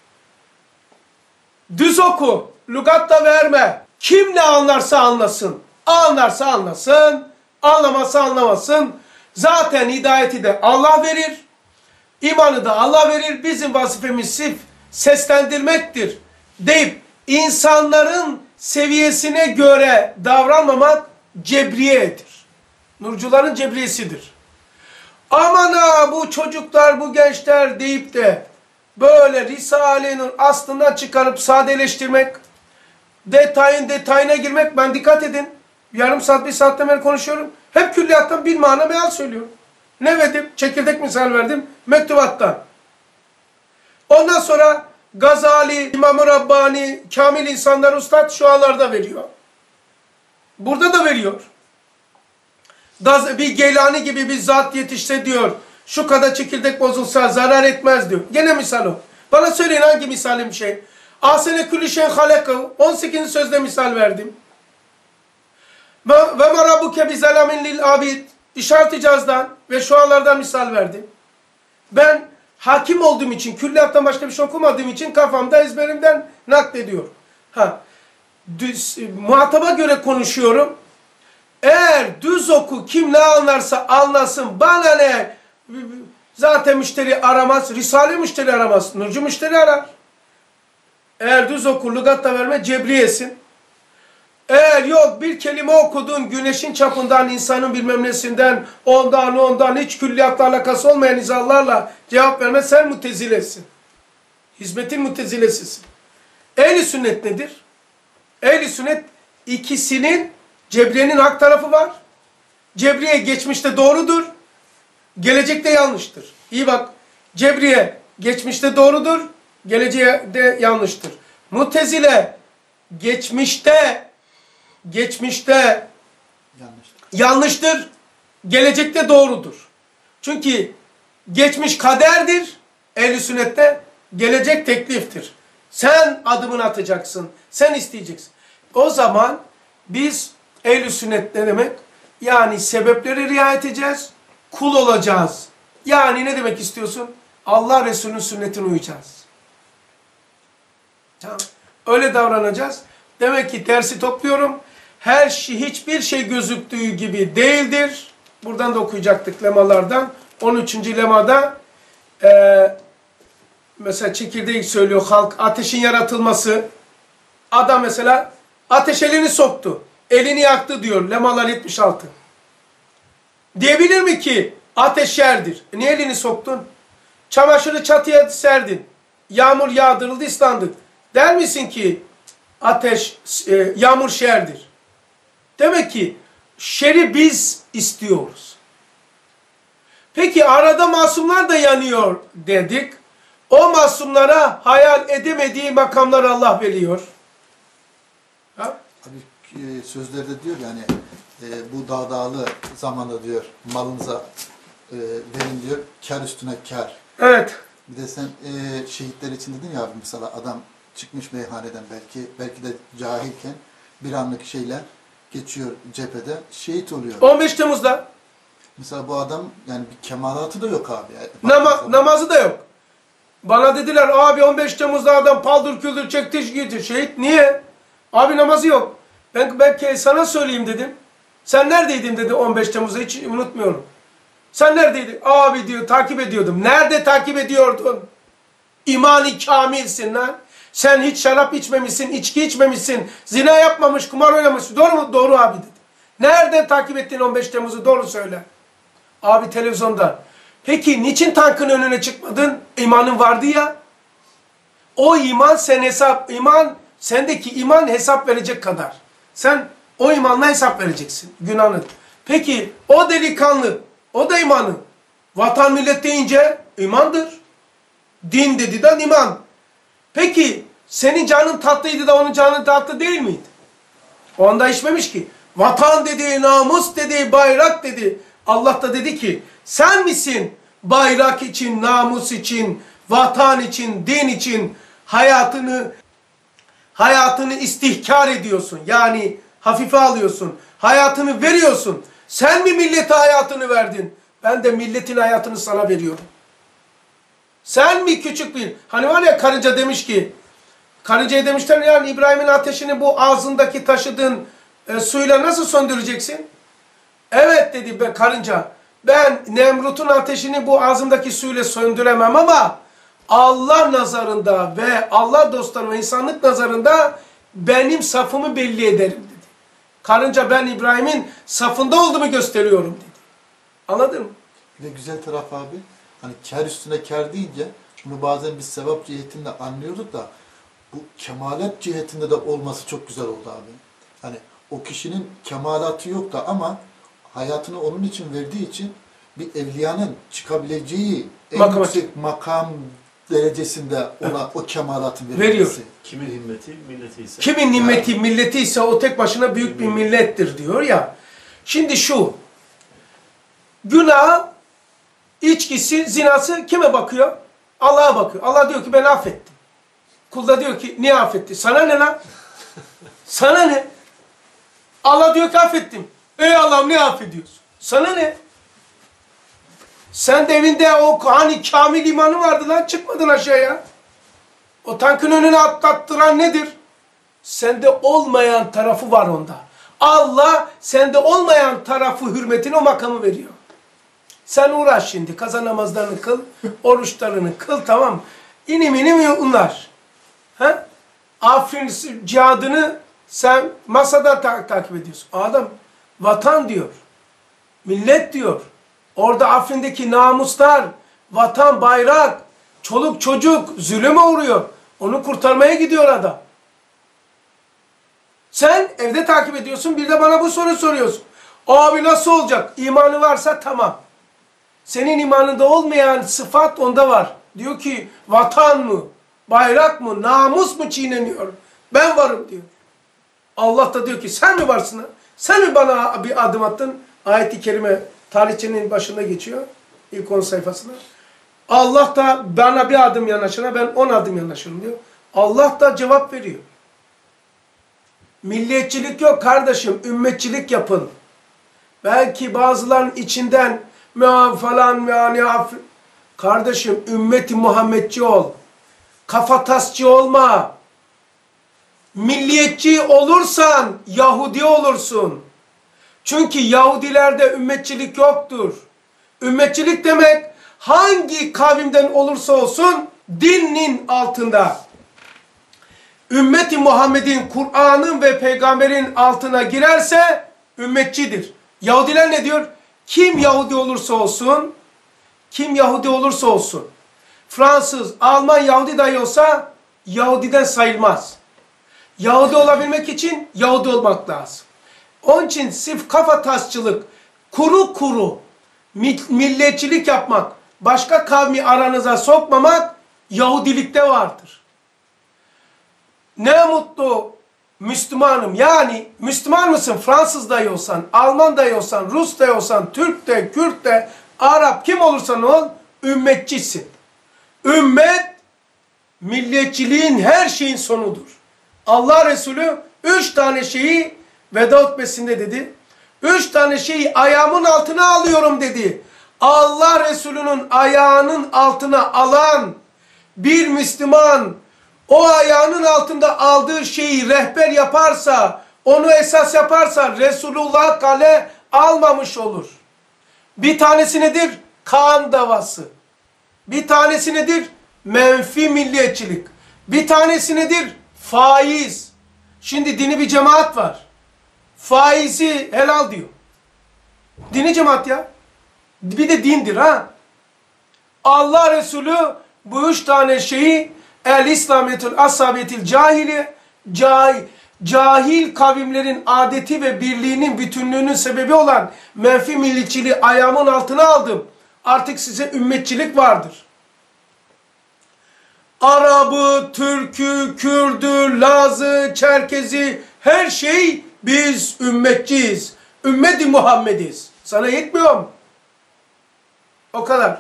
Düz oku, lügatta verme. Kim ne anlarsa anlasın. Anlarsa anlasın, anlamazsa anlamasın. Zaten hidayeti de Allah verir. İmanı da Allah verir. Bizim vazifemiz sırf seslendirmektir deyip insanların seviyesine göre davranmamak cebriyedir. Nurcuların cebriyesidir. Aman ha bu çocuklar, bu gençler deyip de böyle Risale-i Nur aslından çıkarıp sadeleştirmek, detayına girmek, ben dikkat edin. Yarım saat, bir saatten beri konuşuyorum. Hep külliyattan bir mana meal söylüyorum. Ne verdim? Çekirdek misal verdim. Mektubattan. Ondan sonra Gazali, İmam-ı Rabbani, Kamil insanlar, Ustad şu anlarda veriyor. Burada da veriyor. Bir Geylani gibi bir zat yetişse diyor, şu kadar çekirdek bozulsa zarar etmez diyor. Gene misal o. Bana söyleyin hangi misalim şey. Ahsene külli şeyin halakav. 18. sözde misal verdim. Ve ma rabbuke bi zalamin lil abid. İşaret-i Caz'dan ve şu anlardan misal verdim. Ben hakim olduğum için, külliyattan başka bir şey okumadığım için kafamda, ezberimden naklediyor. Muhataba göre konuşuyorum. Eğer düz oku, kim ne anlarsa anlasın, bana ne? Zaten müşteri aramaz, Risale müşteri aramaz, Nurcu müşteri arar. Eğer düz oku, lügatta verme, cebriyesin. Eğer yok bir kelime okudun, güneşin çapından, insanın bilmem nesinden, ondan, hiç külliyatla alakası olmayan izahlarla cevap verme, sen mutezilesin. Hizmetin mutezilesisin. Ehl-i sünnet nedir? Ehl-i sünnet ikisinin, cebriyenin hak tarafı var. Cebriye geçmişte doğrudur, gelecekte yanlıştır. İyi bak, cebriye geçmişte doğrudur, gelecekte yanlıştır. Mutezile geçmişte yanlıştır, gelecekte doğrudur. Çünkü geçmiş kaderdir, ehl-i sünnette gelecek tekliftir. Sen adımını atacaksın, sen isteyeceksin. O zaman biz ehl-i sünnet ne demek? Yani sebepleri riayet edeceğiz, kul olacağız. Yani ne demek istiyorsun? Allah Resulü'nün sünnetine uyacağız. Tamam. Öyle davranacağız. Demek ki dersi topluyorum. Her şey, hiçbir şey gözüktüğü gibi değildir. Buradan da okuyacaktık lemalardan. 13. lemada mesela çekirdeği söylüyor halk. Ateşin yaratılması. Adam mesela ateş elini soktu. Elini yaktı diyor. Lemalar 76. Diyebilir mi ki ateş yerdir? Niye elini soktun? Çamaşırı çatıya serdin. Yağmur yağdırıldı, ıslandık. Der misin ki ateş, yağmur şerdir? Demek ki şeri biz istiyoruz. Peki arada masumlar da yanıyor dedik. O masumlara hayal edemediği makamlar Allah veriyor. Ha? Abi sözlerde diyor yani bu dağdağlı zamanda diyor malınıza verin diyor, kar üstüne kar. Evet. Bir de sen şehitler için dedin ya abi, mesela adam çıkmış meyhaneden belki de cahilken bir anlık şeyler geçiyor cephede, şehit oluyor. 15 Temmuz'da. Mesela bu adam yani bir kemalatı da yok abi. Namazı da yok. Bana dediler abi 15 Temmuz'da adam paldır küldür çekti gitti. Şehit niye? Abi namazı yok. Ben belki sana söyleyeyim dedim. Sen neredeydin dedi 15 Temmuz'da hiç unutmuyorum. Sen neredeydin? Abi diyor takip ediyordum. Nerede takip ediyordun? İmani kamilsin lan. Sen hiç şarap içmemişsin, içki içmemişsin, zina yapmamış, kumar oynamışsın. Doğru mu? Doğru abi dedi. Nerede takip ettin 15 Temmuz'u? Doğru söyle. Abi televizyonda. Peki niçin tankın önüne çıkmadın? İmanın vardı ya. O iman sendeki iman hesap verecek kadar. Sen o imanla hesap vereceksin günahını. Peki o delikanlı, o da imanı. Vatan millet deyince imandır. Din dediden iman. Peki senin canın tatlıydı da onun canı tatlı değil miydi? O anda içmemiş ki. Vatan dedi, namus dedi, bayrak dedi. Allah da dedi ki sen misin bayrak için, namus için, vatan için, din için hayatını istihkar ediyorsun. Yani hafife alıyorsun. Hayatını veriyorsun. Sen mi millete hayatını verdin? Ben de milletin hayatını sana veriyorum. Sen mi küçük bir... Hani var ya karınca demiş ki... Karıncaya demişler yani İbrahim'in ateşini bu ağzındaki taşıdığın suyla nasıl söndüreceksin? Evet dedi karınca. Ben Nemrut'un ateşini bu ağzımdaki suyla söndüremem ama Allah nazarında ve Allah dostları ve insanlık nazarında benim safımı belli ederim dedi. Karınca ben İbrahim'in safında olduğumu gösteriyorum dedi. Anladın mı? Bir de güzel taraf abi, hani kâr üstüne kâr deyince bunu bazen biz sevap cihetinde anlıyorduk da bu kemalat cihetinde de olması çok güzel oldu abi. Hani o kişinin kemalatı yok da ama hayatını onun için verdiği için bir evliyanın çıkabileceği en yüksek makam derecesinde ona o kemalatın verilmesi. Veriyor. Kimin himmeti, milleti ise. Kimin nimmeti, milleti ise o tek başına büyük bir millettir diyor ya. Şimdi şu, günah, içkisi, zinası kime bakıyor? Allah'a bakıyor. Allah diyor ki ben affettim. Kul da diyor ki niye affetti? Sana ne lan? Sana ne? Allah diyor ki affettim. Ey Allah'ım niye affediyorsun? Sana ne? Sen de evinde o hani kamil imanı vardı lan çıkmadın aşağıya. O tankın önüne atlattıran nedir? Sende olmayan tarafı var onda. Allah sende olmayan tarafı hürmetine o makamı veriyor. Sen uğraş şimdi. Kaza namazlarını kıl, oruçlarını kıl tamam mı? İnim inim unlar. Ha? Afrin cihadını sen masada takip ediyorsun. Adam vatan diyor. Millet diyor. Orada Afrin'deki namuslar, vatan, bayrak, çoluk çocuk zulüme uğruyor. Onu kurtarmaya gidiyor adam. Sen evde takip ediyorsun bir de bana bu soru soruyorsun. Abi nasıl olacak? İmanı varsa tamam. Senin imanında olmayan sıfat onda var. Diyor ki vatan mı, bayrak mı, namus mu çiğneniyor? Ben varım diyor. Allah da diyor ki sen mi varsın? Sen mi bana bir adım attın? Ayet-i kerime tarihçinin başında geçiyor. İlk 10 sayfasında. Allah da bana bir adım yanaşana ben 10 adım yanaşırım diyor. Allah da cevap veriyor. Milliyetçilik yok kardeşim. Ümmetçilik yapın. Belki bazıların içinden falan yani kardeşim ümmeti Muhammedci ol. Kafatasçı olma. Milliyetçi olursan Yahudi olursun. Çünkü Yahudilerde ümmetçilik yoktur. Ümmetçilik demek hangi kavimden olursa olsun dinin altında. Ümmeti Muhammed'in, Kur'an'ın ve peygamberin altına girerse ümmetçidir. Yahudiler ne diyor? Kim Yahudi olursa olsun, kim Yahudi olursa olsun, Fransız, Alman Yahudi dahi olsa Yahudiden sayılmaz. Yahudi olabilmek için Yahudi olmak lazım. Onun için sırf kafatasçılık, kuru milletçilik yapmak, başka kavmi aranıza sokmamak Yahudilikte vardır. Ne mutlu Müslümanım. Yani Müslüman mısın? Fransız dahi olsan, Alman dahi olsan, Rus dahi olsan, Türk de, Kürt de, Arap kim olursan ol, ümmetçisin. Ümmet, milliyetçiliğin her şeyin sonudur. Allah Resulü 3 tane şeyi veda hutbesinde dedi. 3 tane şeyi ayağımın altına alıyorum dedi. Allah Resulü'nün ayağının altına alan bir Müslüman o ayağının altında aldığı şeyi rehber yaparsa, onu esas yaparsa Resulullah kale almamış olur. Bir tanesi nedir? Kan davası. Bir tanesi nedir? Menfi milliyetçilik. Bir tanesi nedir? Faiz. Şimdi dini bir cemaat var. Faizi helal diyor. Dini cemaat ya. Bir de dindir ha. Allah Resulü bu 3 tane şeyi el-İslametül asabiyetil cahil kavimlerin adeti ve birliğinin bütünlüğünün sebebi olan menfi milliyetçiliği ayağımın altına aldım. Artık size ümmetçilik vardır. Arabı, Türk'ü, Kürd'ü, Laz'ı, Çerkez'i her şey biz ümmetçiyiz. Ümmeti Muhammediz. Sana yetmiyor mu? O kadar.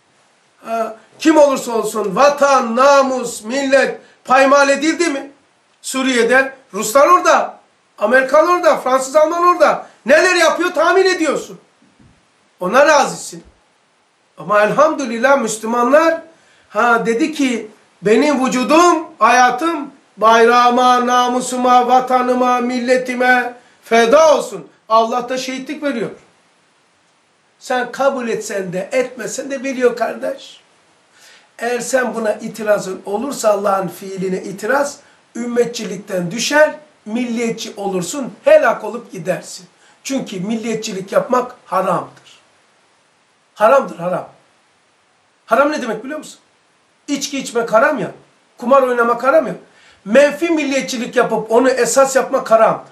Kim olursa olsun vatan, namus, millet paymal edildi mi? Suriye'de Ruslar orada, Amerikan orada, Fransız Alman orada. Neler yapıyor tahmin ediyorsun. Ona razısın. Ama elhamdülillah Müslümanlar dedi ki benim vücudum, hayatım bayrağıma, namusuma, vatanıma, milletime feda olsun. Allah da şehitlik veriyor. Sen kabul etsen de etmesen de biliyor kardeş. Eğer sen buna itirazın olursa Allah'ın fiiline itiraz, ümmetçilikten düşer, milliyetçi olursun, helak olup gidersin. Çünkü milliyetçilik yapmak haramdır. Haramdır, haram. Haram ne demek biliyor musun? İçki içmek haram ya, kumar oynamak haram ya. Menfi milliyetçilik yapıp onu esas yapmak haramdır.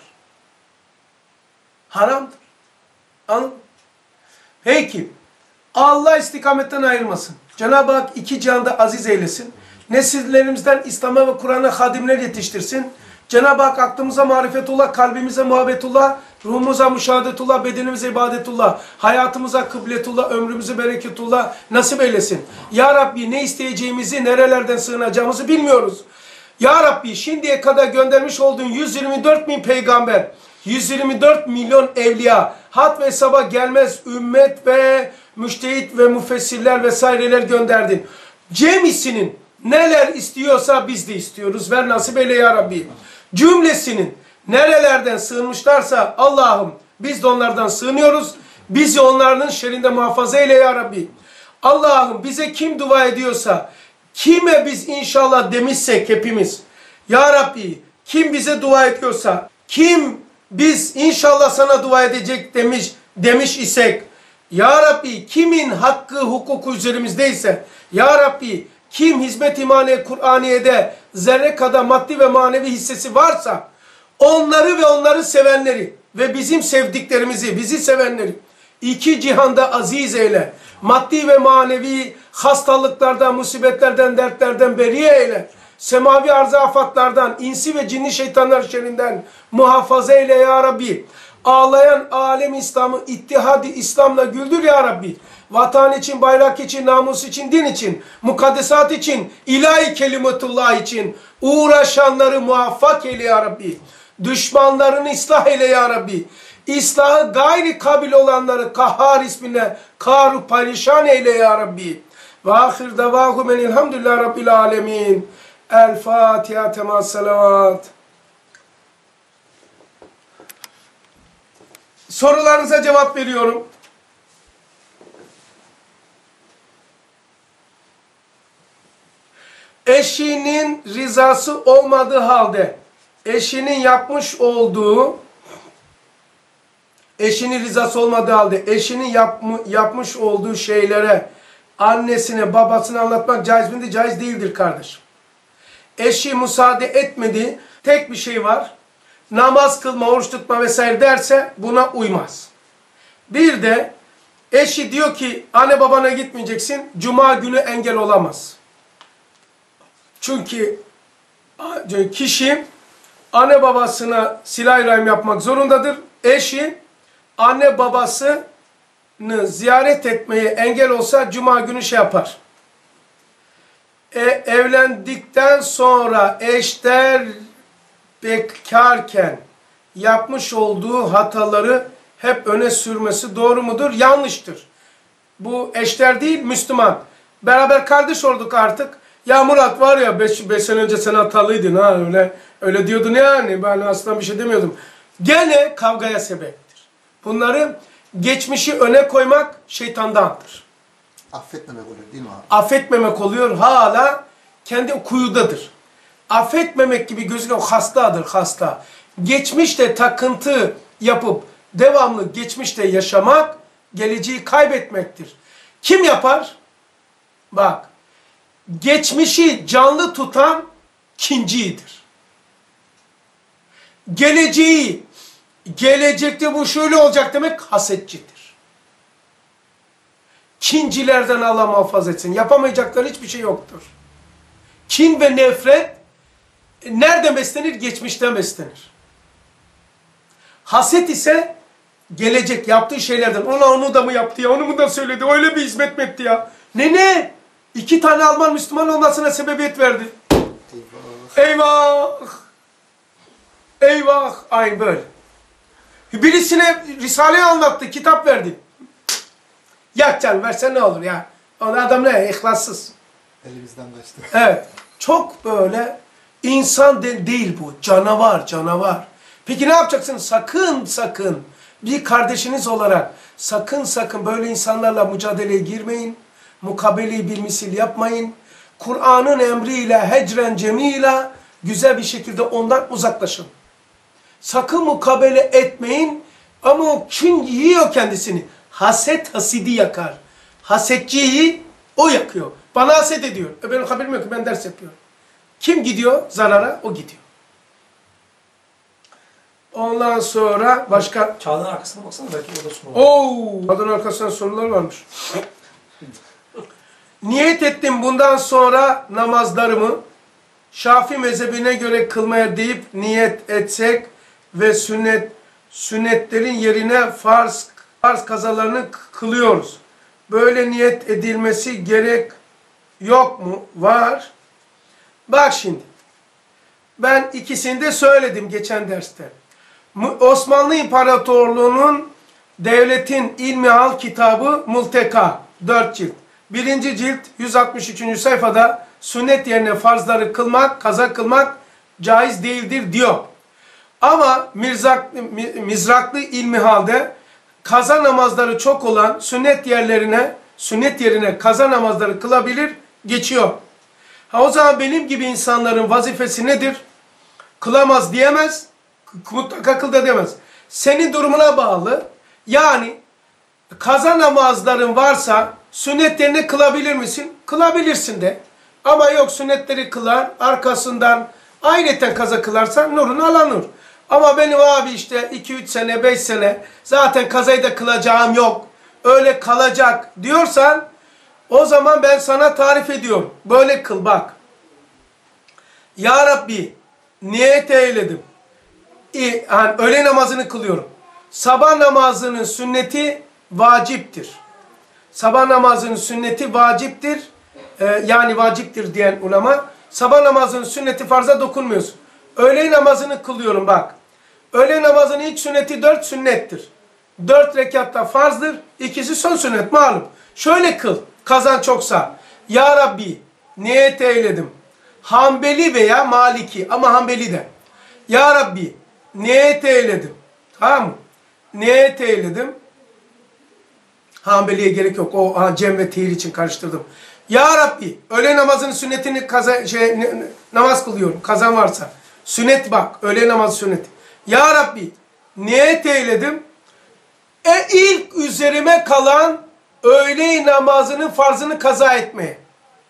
Haramdır. Anladın mı? Peki, Allah istikametten ayırmasın. Cenab-ı Hak iki cihanda aziz eylesin. Nesillerimizden İslam'a ve Kur'an'a hadimler yetiştirsin. Cenab-ı Hak aklımıza marifetullah, kalbimize muhabbetullah, ruhumuza müşahadetullah, bedenimize ibadetullah, hayatımıza kıbletullah, ömrümüze bereketullah nasip eylesin. Ya Rabbi ne isteyeceğimizi, nerelerden sığınacağımızı bilmiyoruz. Ya Rabbi şimdiye kadar göndermiş olduğun 124 bin peygamber, 124 milyon evliya, had ve hesaba gelmez ümmet ve müştehit ve müfessirler vesaireler gönderdin. Cemisinin neler istiyorsa biz de istiyoruz. Ver nasip eyle ya Rabbi. Cümlesinin nerelerden sığınmışlarsa Allah'ım biz de onlardan sığınıyoruz. Bizi onların şerrinden muhafaza eyle ya Rabbi. Allah'ım bize kim dua ediyorsa, kime biz inşallah demişsek hepimiz. Ya Rabbi kim bize dua ediyorsa, kim biz inşallah sana dua edecek demiş isek, Ya Rabbi kimin hakkı hukuku üzerimizdeyse, Ya Rabbi kim hizmet imaniye Kur'aniye'de zerre kadar maddi ve manevi hissesi varsa, onları ve onları sevenleri ve bizim sevdiklerimizi, bizi sevenleri iki cihanda aziz eyle. Maddi ve manevi hastalıklardan, musibetlerden, dertlerden beri eyle. Semavi arz-ı afatlardan, insi ve cinni şeytanlar şerrinden muhafaza eyle ya Rabbi. Ağlayan alem İslam'ı ittihadi İslam'la güldür ya Rabbi. Vatan için, bayrak için, namus için, din için, mukaddesat için, ilahi kelimetullah için uğraşanları muvaffak eyle ya Rabbi. Düşmanlarını ıslah eyle ya Rabbi. İslahı gayri kabil olanları Kahhar ismine karu perişan eyle ya Rabbi. Ve ahir davahum enilhamdülillah Rabbil alemin. El Fatiha temas salavat. Sorularınıza cevap veriyorum. Eşinin rızası olmadığı halde eşinin yapmış olduğu şeylere annesine babasına anlatmak caiz midir? Caiz değildir kardeşim. Eşi müsaade etmediği tek bir şey var. Namaz kılma, oruç tutma vesaire derse buna uymaz. Bir de eşi diyor ki anne babana gitmeyeceksin. Cuma günü engel olamaz. Çünkü kişi anne babasına silah-ı rahim yapmak zorundadır. Eşi anne babasını ziyaret etmeye engel olsa cuma günü şey yapar. Evlendikten sonra eşler bekarken yapmış olduğu hataları hep öne sürmesi doğru mudur? Yanlıştır. Bu eşler değil, Müslüman. Beraber kardeş olduk artık. Ya Murat var ya 5 sene önce sen hatalıydın ha öyle diyordun yani ben aslında bir şey demiyordum. Gene kavgaya sebeptir. Bunları geçmişi öne koymak şeytandandır. Affetmemek oluyor değil mi abi? Affetmemek oluyor hala kendi kuyudadır. Affetmemek gibi gözüken o hastadır hasta. Geçmişte takıntı yapıp devamlı geçmişte yaşamak geleceği kaybetmektir. Kim yapar? Bak. Geçmişi canlı tutan kincidir. Gelecekte bu şöyle olacak demek hasetçidir. Kincilerden Allah muhafaza etsin. Yapamayacakları hiçbir şey yoktur. Kin ve nefret nereden beslenir? Geçmişten beslenir. Haset ise gelecek yaptığı şeylerden. Onu da mı yaptı ya? Onu mu da söyledi? Öyle bir hizmet mi etti ya? Ne? 2 tane Alman Müslüman olmasına sebebiyet verdi. Eyvah! Eyvah! Aynı böyle. Birisine Risale'yi anlattı, kitap verdi. Yak canım versen ne olur ya? Onun adam ne? İhlassız. Elimizden kaçtı. Evet. Çok böyle insan değil bu. Canavar. Peki ne yapacaksınız? Sakın bir kardeşiniz olarak sakın böyle insanlarla mücadeleye girmeyin. Mukabeleyi bilmisil yapmayın. Kur'an'ın emriyle hecren cemila güzel bir şekilde ondan uzaklaşın. Sakın mukabele etmeyin ama o kin yiyor kendisini. Haset hasidi yakar. Hasetçiyi o yakıyor. Bana haset ediyor. Benim haberim yok ki ben ders yapıyorum. Kim gidiyor zarara? O gidiyor. Ondan sonra başka... Kağıdın arkasına baksana belki orada soru var. Kağıdın arkasında sorular varmış. Niyet ettim bundan sonra namazlarımı Şafii mezhebine göre kılmaya deyip niyet etsek ve sünnetlerin yerine farz kazalarını kılıyoruz. Böyle niyet edilmesi gerek yok mu? Var. Bak şimdi. Ben ikisini de söyledim geçen derste. Osmanlı İmparatorluğu'nun devletin ilmihal kitabı Multeka 4 cilt. 1. cilt 163. sayfada sünnet yerine farzları kılmak, kaza kılmak caiz değildir diyor. Ama Mizraklı İlmihal'de kaza namazları çok olan sünnet yerine kaza namazları kılabilir, geçiyor. O zaman benim gibi insanların vazifesi nedir? Kılamaz diyemez, mutlaka kıl da demez. Senin durumuna bağlı. Yani kaza namazların varsa sünnetlerini kılabilir misin? Kılabilirsin de. Ama yok sünnetleri kılar, arkasından ayrıca kaza kılarsan nurunu alanır. Ama benim abi işte 2-3 sene, 5 sene zaten kazayı da kılacağım yok. Öyle kalacak diyorsan o zaman ben sana tarif ediyorum. Böyle kıl bak. Ya Rabbi niyet eyledim. Yani öğle namazını kılıyorum. Sabah namazının sünneti vaciptir. Sabah namazının sünneti vaciptir. Yani vaciptir diyen ulema. Sabah namazının sünneti farza dokunmuyorsun. Öğle namazını kılıyorum bak. Öğle namazının ilk sünneti 4 sünnettir. 4 rekatta farzdır. İkisi son sünnet malum. Şöyle kıl. Kazan çoksa. Ya Rabbi niyet eyledim. Hanbeli veya Maliki ama Hanbeli de. Ya Rabbi niyet eyledim. Tamam mı? Niyet eyledim. Hanbeli'ye gerek yok. O cem ve tehir için karıştırdım. Ya Rabbi öğle namazının sünnetini namaz kılıyorum. Kazan varsa. Sünnet bak. Öğle namazı sünneti. Ya Rabbi niyet eyledim. İlk üzerime kalan öğle namazının farzını kaza etmeye.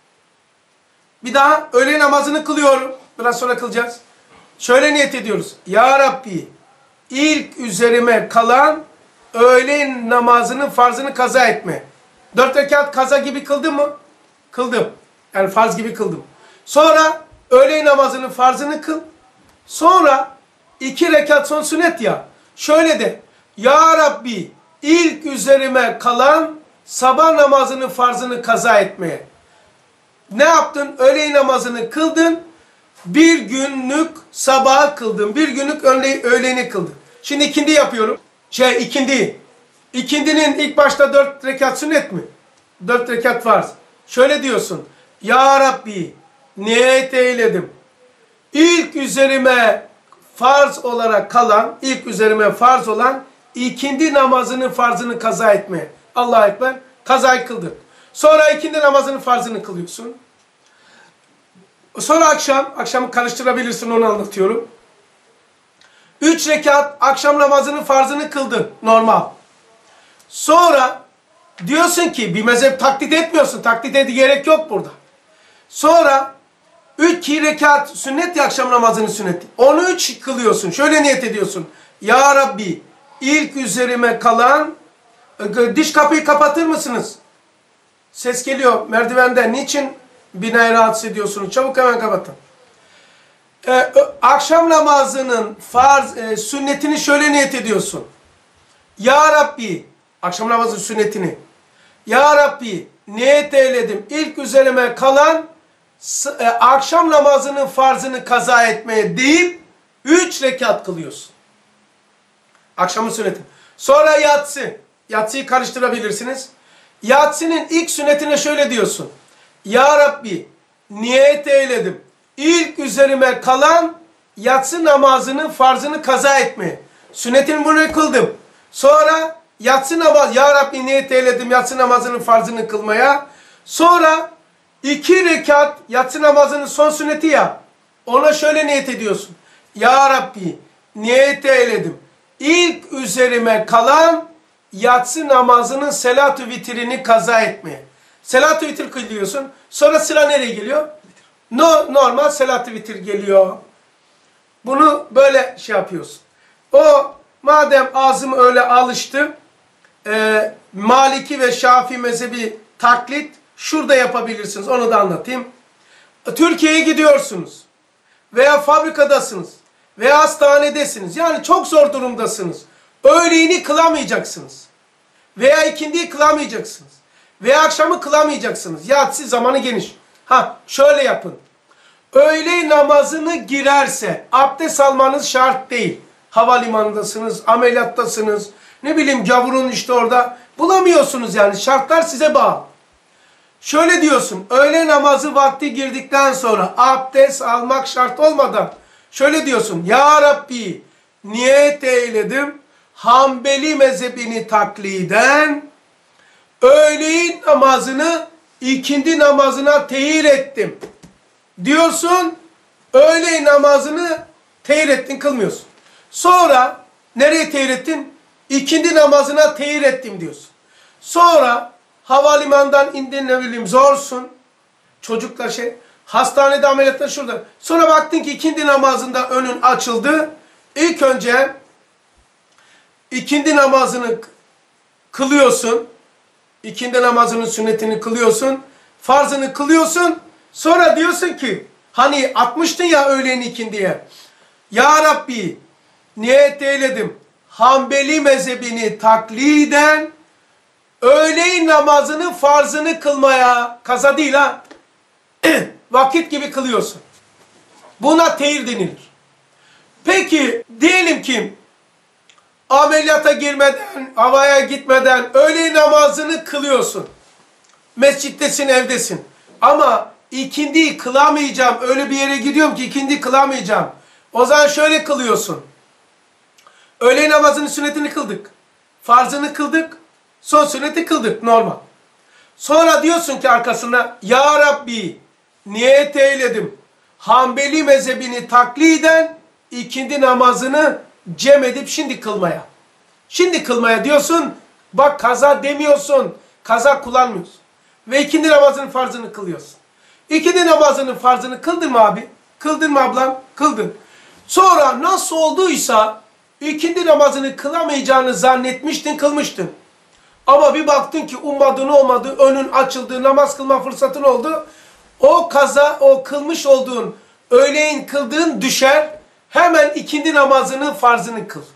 Bir daha öğle namazını kılıyorum. Biraz sonra kılacağız. Şöyle niyet ediyoruz. Ya Rabbi ilk üzerime kalan öğle namazının farzını kaza etme. 4 rekat kaza gibi kıldım mı? Kıldım. Yani farz gibi kıldım. Sonra öğle namazının farzını kıl. Sonra 2 rekat son sünnet ya. Şöyle de. Ya Rabbi ilk üzerime kalan sabah namazının farzını kaza etmeye. Ne yaptın? Öğle namazını kıldın. Bir günlük sabaha kıldın. Bir günlük öğleni kıldın. Şimdi ikindi yapıyorum. İkindi. İkindinin ilk başta 4 rekat sünnet mi? 4 rekat farz. Şöyle diyorsun. Ya Rabbi niyet eyledim. İlk üzerime farz olarak kalan, ilk üzerime farz olan ikindi namazının farzını kaza etmeye. Allahu Ekber. Kazayı kıldın. Sonra ikindi namazının farzını kılıyorsun. Sonra akşamı karıştırabilirsin, onu anlatıyorum. 3 rekat akşam namazının farzını kıldın normal. Sonra diyorsun ki bir mezhep taklit etmiyorsun. Taklit ede gerek yok burada. Sonra 2 rekat sünnet ya, akşam namazının sünneti. Onu 3 kılıyorsun. Şöyle niyet ediyorsun. Ya Rabbi, ilk üzerime kalan, diş kapıyı kapatır mısınız? Ses geliyor merdivenden. Niçin binayı rahatsız ediyorsunuz? Çabuk hemen kapatın. Akşam namazının sünnetini şöyle niyet ediyorsun. Ya Rabbi, akşam namazının sünnetini. Ya Rabbi, niyet eyledim. İlk üzerime kalan akşam namazının farzını kaza etmeye deyip 3 rekat kılıyorsun. Akşamın sünneti. Sonra yatsı. Yatsıyı karıştırabilirsiniz. Yatsının ilk sünnetine şöyle diyorsun. Ya Rabbi, niyet eyledim. İlk üzerime kalan yatsı namazının farzını kaza etmeye. Sünnetini bunu kıldım. Sonra yatsı namaz, Ya Rabbi niyet eyledim yatsı namazının farzını kılmaya. Sonra 2 rekat yatsı namazının son sünneti ya. Ona şöyle niyet ediyorsun. Ya Rabbi niyet eyledim. İlk üzerime kalan yatsı namazının selat-ı vitrini kaza etmeye. Selat-ı vitir kılıyorsun. Sonra sıra nereye geliyor? Normal selat-ı vitir geliyor. Bunu böyle şey yapıyorsun. Madem ağzım öyle alıştı, Maliki ve Şafii mezhebi taklit şurada yapabilirsiniz. Onu da anlatayım. Türkiye'ye gidiyorsunuz. Veya fabrikadasınız. Veya hastanedesiniz. Yani çok zor durumdasınız. Öğleyin kılamayacaksınız. Veya ikindiyi kılamayacaksınız. Veya akşamı kılamayacaksınız. Yatsı zamanı geniş. Şöyle yapın. Öğle namazını girerse abdest almanız şart değil. Havalimanındasınız, ameliyattasınız. Ne bileyim gavurun işte orada. Bulamıyorsunuz yani. Şartlar size bağlı. Şöyle diyorsun. Öğle namazı vakti girdikten sonra abdest almak şart olmadan şöyle diyorsun. Ya Rabbi niyet eyledim. Hanbeli mezhebini takliden öğleyin namazını ikindi namazına tehir ettim. Diyorsun, öğleyin namazını tehir ettin, kılmıyorsun. Sonra nereye tehir ettin? İkindi namazına tehir ettim diyorsun. Sonra havalimanından indin, ne bileyim zorsun. Çocuklar hastanede ameliyatlar şurada. Sonra baktın ki ikindi namazında önün açıldı. İlk önce ikindi namazını kılıyorsun. İkindi namazının sünnetini kılıyorsun. Farzını kılıyorsun. Sonra diyorsun ki hani atmıştın ya öğleyin ikindiye. Ya Rabbi niyet eyledim. Hanbeli mezhebini takliden öğleyin namazının farzını kılmaya. Kaza değil ha. Vakit gibi kılıyorsun. Buna tehir denilir. Peki diyelim ki ameliyata girmeden, havaya gitmeden öğle namazını kılıyorsun. Mescittesin, evdesin. Ama ikindiyi kılamayacağım. Öyle bir yere gidiyorum ki ikindiyi kılamayacağım. O zaman şöyle kılıyorsun. Öğle namazının sünnetini kıldık. Farzını kıldık. Son sünneti kıldık normal. Sonra diyorsun ki arkasına Ya Rabbi niyet eyledim. Hanbeli mezhebini takliden ikindi namazını cem edip şimdi kılmaya. Şimdi kılmaya diyorsun. Bak kaza demiyorsun. Kaza kullanmıyorsun. Ve ikindi namazının farzını kılıyorsun. İkindi namazının farzını kıldın mı abi? Kıldın mı ablam? Kıldın. Sonra nasıl olduysa ikindi namazını kılamayacağını zannetmiştin, kılmıştın. Ama bir baktın ki ummadığın olmadı, önün açıldı, namaz kılma fırsatın oldu. O kaza, o kılmış olduğun, öğleyin kıldığın düşer. Hemen ikindi namazının farzını kıl.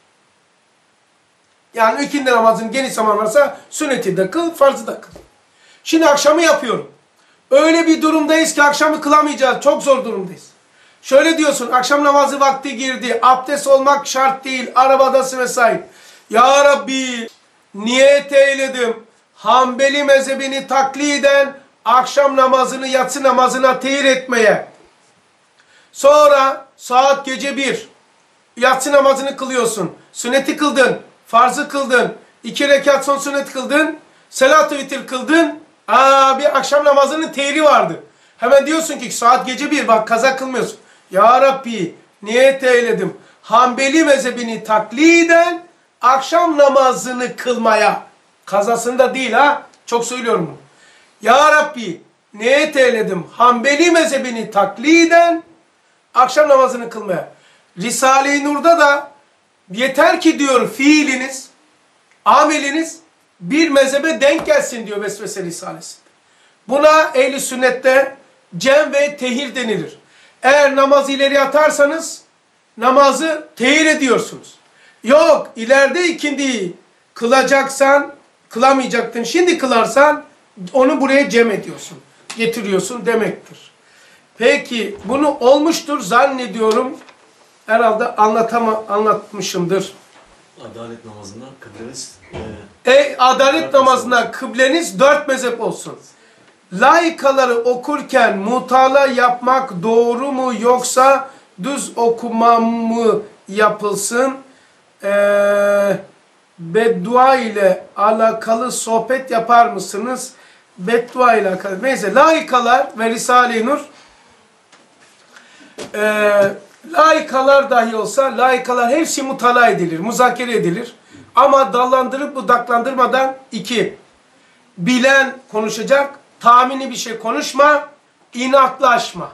Yani ikindi namazının geniş zaman varsa sünneti de kıl, farzı da kıl. Şimdi akşamı yapıyorum. Öyle bir durumdayız ki akşamı kılamayacağız. Çok zor durumdayız. Şöyle diyorsun, akşam namazı vakti girdi. Abdest olmak şart değil. Arabadasın vesaire. Ya Rabbi niyet eyledim. Hanbeli mezhebini takliden akşam namazını yatsı namazına tehir etmeye. Sonra saat gece 1 yatsı namazını kılıyorsun. Sünneti kıldın, farzı kıldın, 2 rekat son sünnet kıldın, selat-ı vitir kıldın. Bir akşam namazının tehiri vardı. Hemen diyorsun ki saat gece 1 bak kaza kılmıyorsun. Ya Rabbi niyet eyledim. Hanbeli mezhebini takliden akşam namazını kılmaya. Kazasında değil ha. Çok söylüyorum bunu. Ya Rabbi niyet eyledim. Hanbeli mezhebini takliden akşam namazını kılmaya. Risale-i Nur'da da yeter ki diyor fiiliniz, ameliniz bir mezhebe denk gelsin diyor Vesvese Risalesi'nde. Buna ehl-i sünnette cem ve tehir denilir. Eğer namazı ileri atarsanız namazı tehir ediyorsunuz. Yok ileride ikindiyi kılacaksan kılamayacaktın. Şimdi kılarsan onu buraya cem ediyorsun. Getiriyorsun demektir. Peki bunu olmuştur zannediyorum. Herhalde anlatmışımdır. Adalet namazında kıbleniz... Adalet namazında kıbleniz 4 mezhep olsun. Laikaları okurken mutala yapmak doğru mu yoksa düz okuma mı yapılsın? Beddua ile alakalı sohbet yapar mısınız? Beddua ile alakalı. Neyse laikalar ve Risale-i Nur laikalar dahi olsa laikalar hepsi mutala edilir, muzakere edilir. Ama dallandırıp budaklandırmadan 2. Bilen konuşacak, tahmini bir şey konuşma, inatlaşma.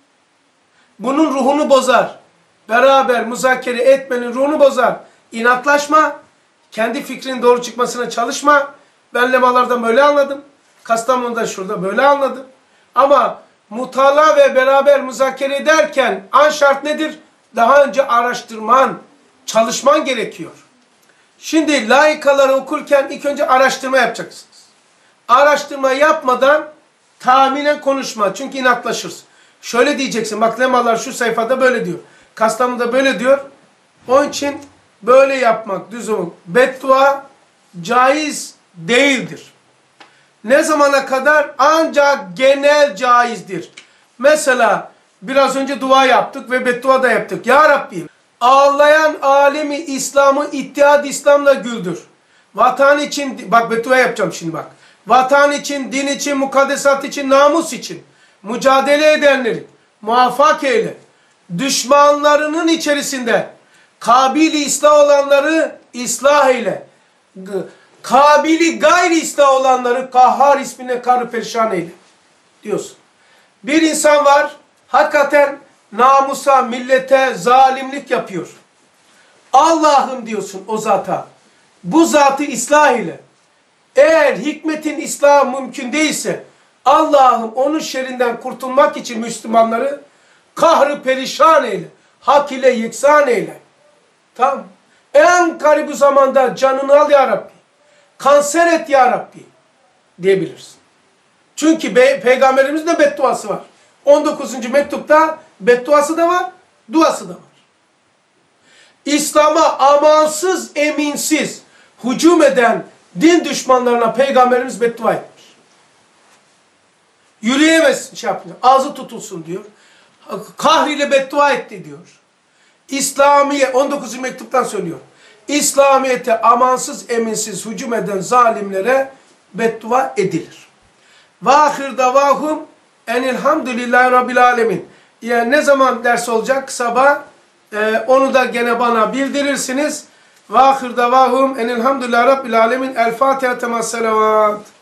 Bunun ruhunu bozar. Beraber muzakere etmenin ruhunu bozar. İnatlaşma, kendi fikrinin doğru çıkmasına çalışma. Ben lemalardan böyle anladım. Kastamonu'da şurada böyle anladım. Ama mutala ve beraber muzakere ederken an şart nedir? Daha önce araştırman, çalışman gerekiyor. Şimdi laikaları okurken ilk önce araştırma yapacaksınız. Araştırma yapmadan tahminen konuşma. Çünkü inatlaşırsın. Şöyle diyeceksin. Bak lemalar şu sayfada böyle diyor. Kastamonu'da böyle diyor. Onun için böyle yapmak düz olur. Beddua caiz değildir. Ne zamana kadar? Ancak genel caizdir. Mesela biraz önce dua yaptık ve beddua da yaptık. Ya Rabbi ağlayan alemi İslam'ı İttihad İslam'la güldür. Vatan için, bak beddua yapacağım şimdi bak. Vatan için, din için, mukaddesat için, namus için mücadele edenleri muvaffak eyle. Düşmanlarının içerisinde kabili ıslah olanları ıslah eyle. Kabili gayri ıslah olanları kahhar ismine karı perişan eyle. Diyorsun. Bir insan var hakikaten namusa, millete zalimlik yapıyor. Allah'ım diyorsun o zata. Bu zatı ıslah ile. Eğer hikmetin ıslahı mümkün değilse Allah'ım onun şerrinden kurtulmak için Müslümanları kahrı perişan eyle. Hak ile yeksan eyle. Tamam. En karibu zamanda canını al ya Rabbi. Kanser et ya Rabbi. Diyebilirsin. Çünkü Peygamberimizin de bedduası var. 19. mektupta bedduası da var, duası da var. İslam'a amansız, eminsiz hücum eden din düşmanlarına Peygamberimiz beddua etmiş. Yürüyemezsin şey yapınca, ağzı tutulsun diyor. Kahriyle beddua etti diyor. İslamiye 19. mektuptan söylüyor. İslamiyete amansız, eminsiz hücum eden zalimlere beddua edilir. Ve ahir davahum enilhamdülillahi rabbil alemin. Yani ne zaman ders olacak? Sabah. Onu da gene bana bildirirsiniz. Ve ahir davahum enilhamdülillahi rabbil alemin. El Fatiha temas selavat.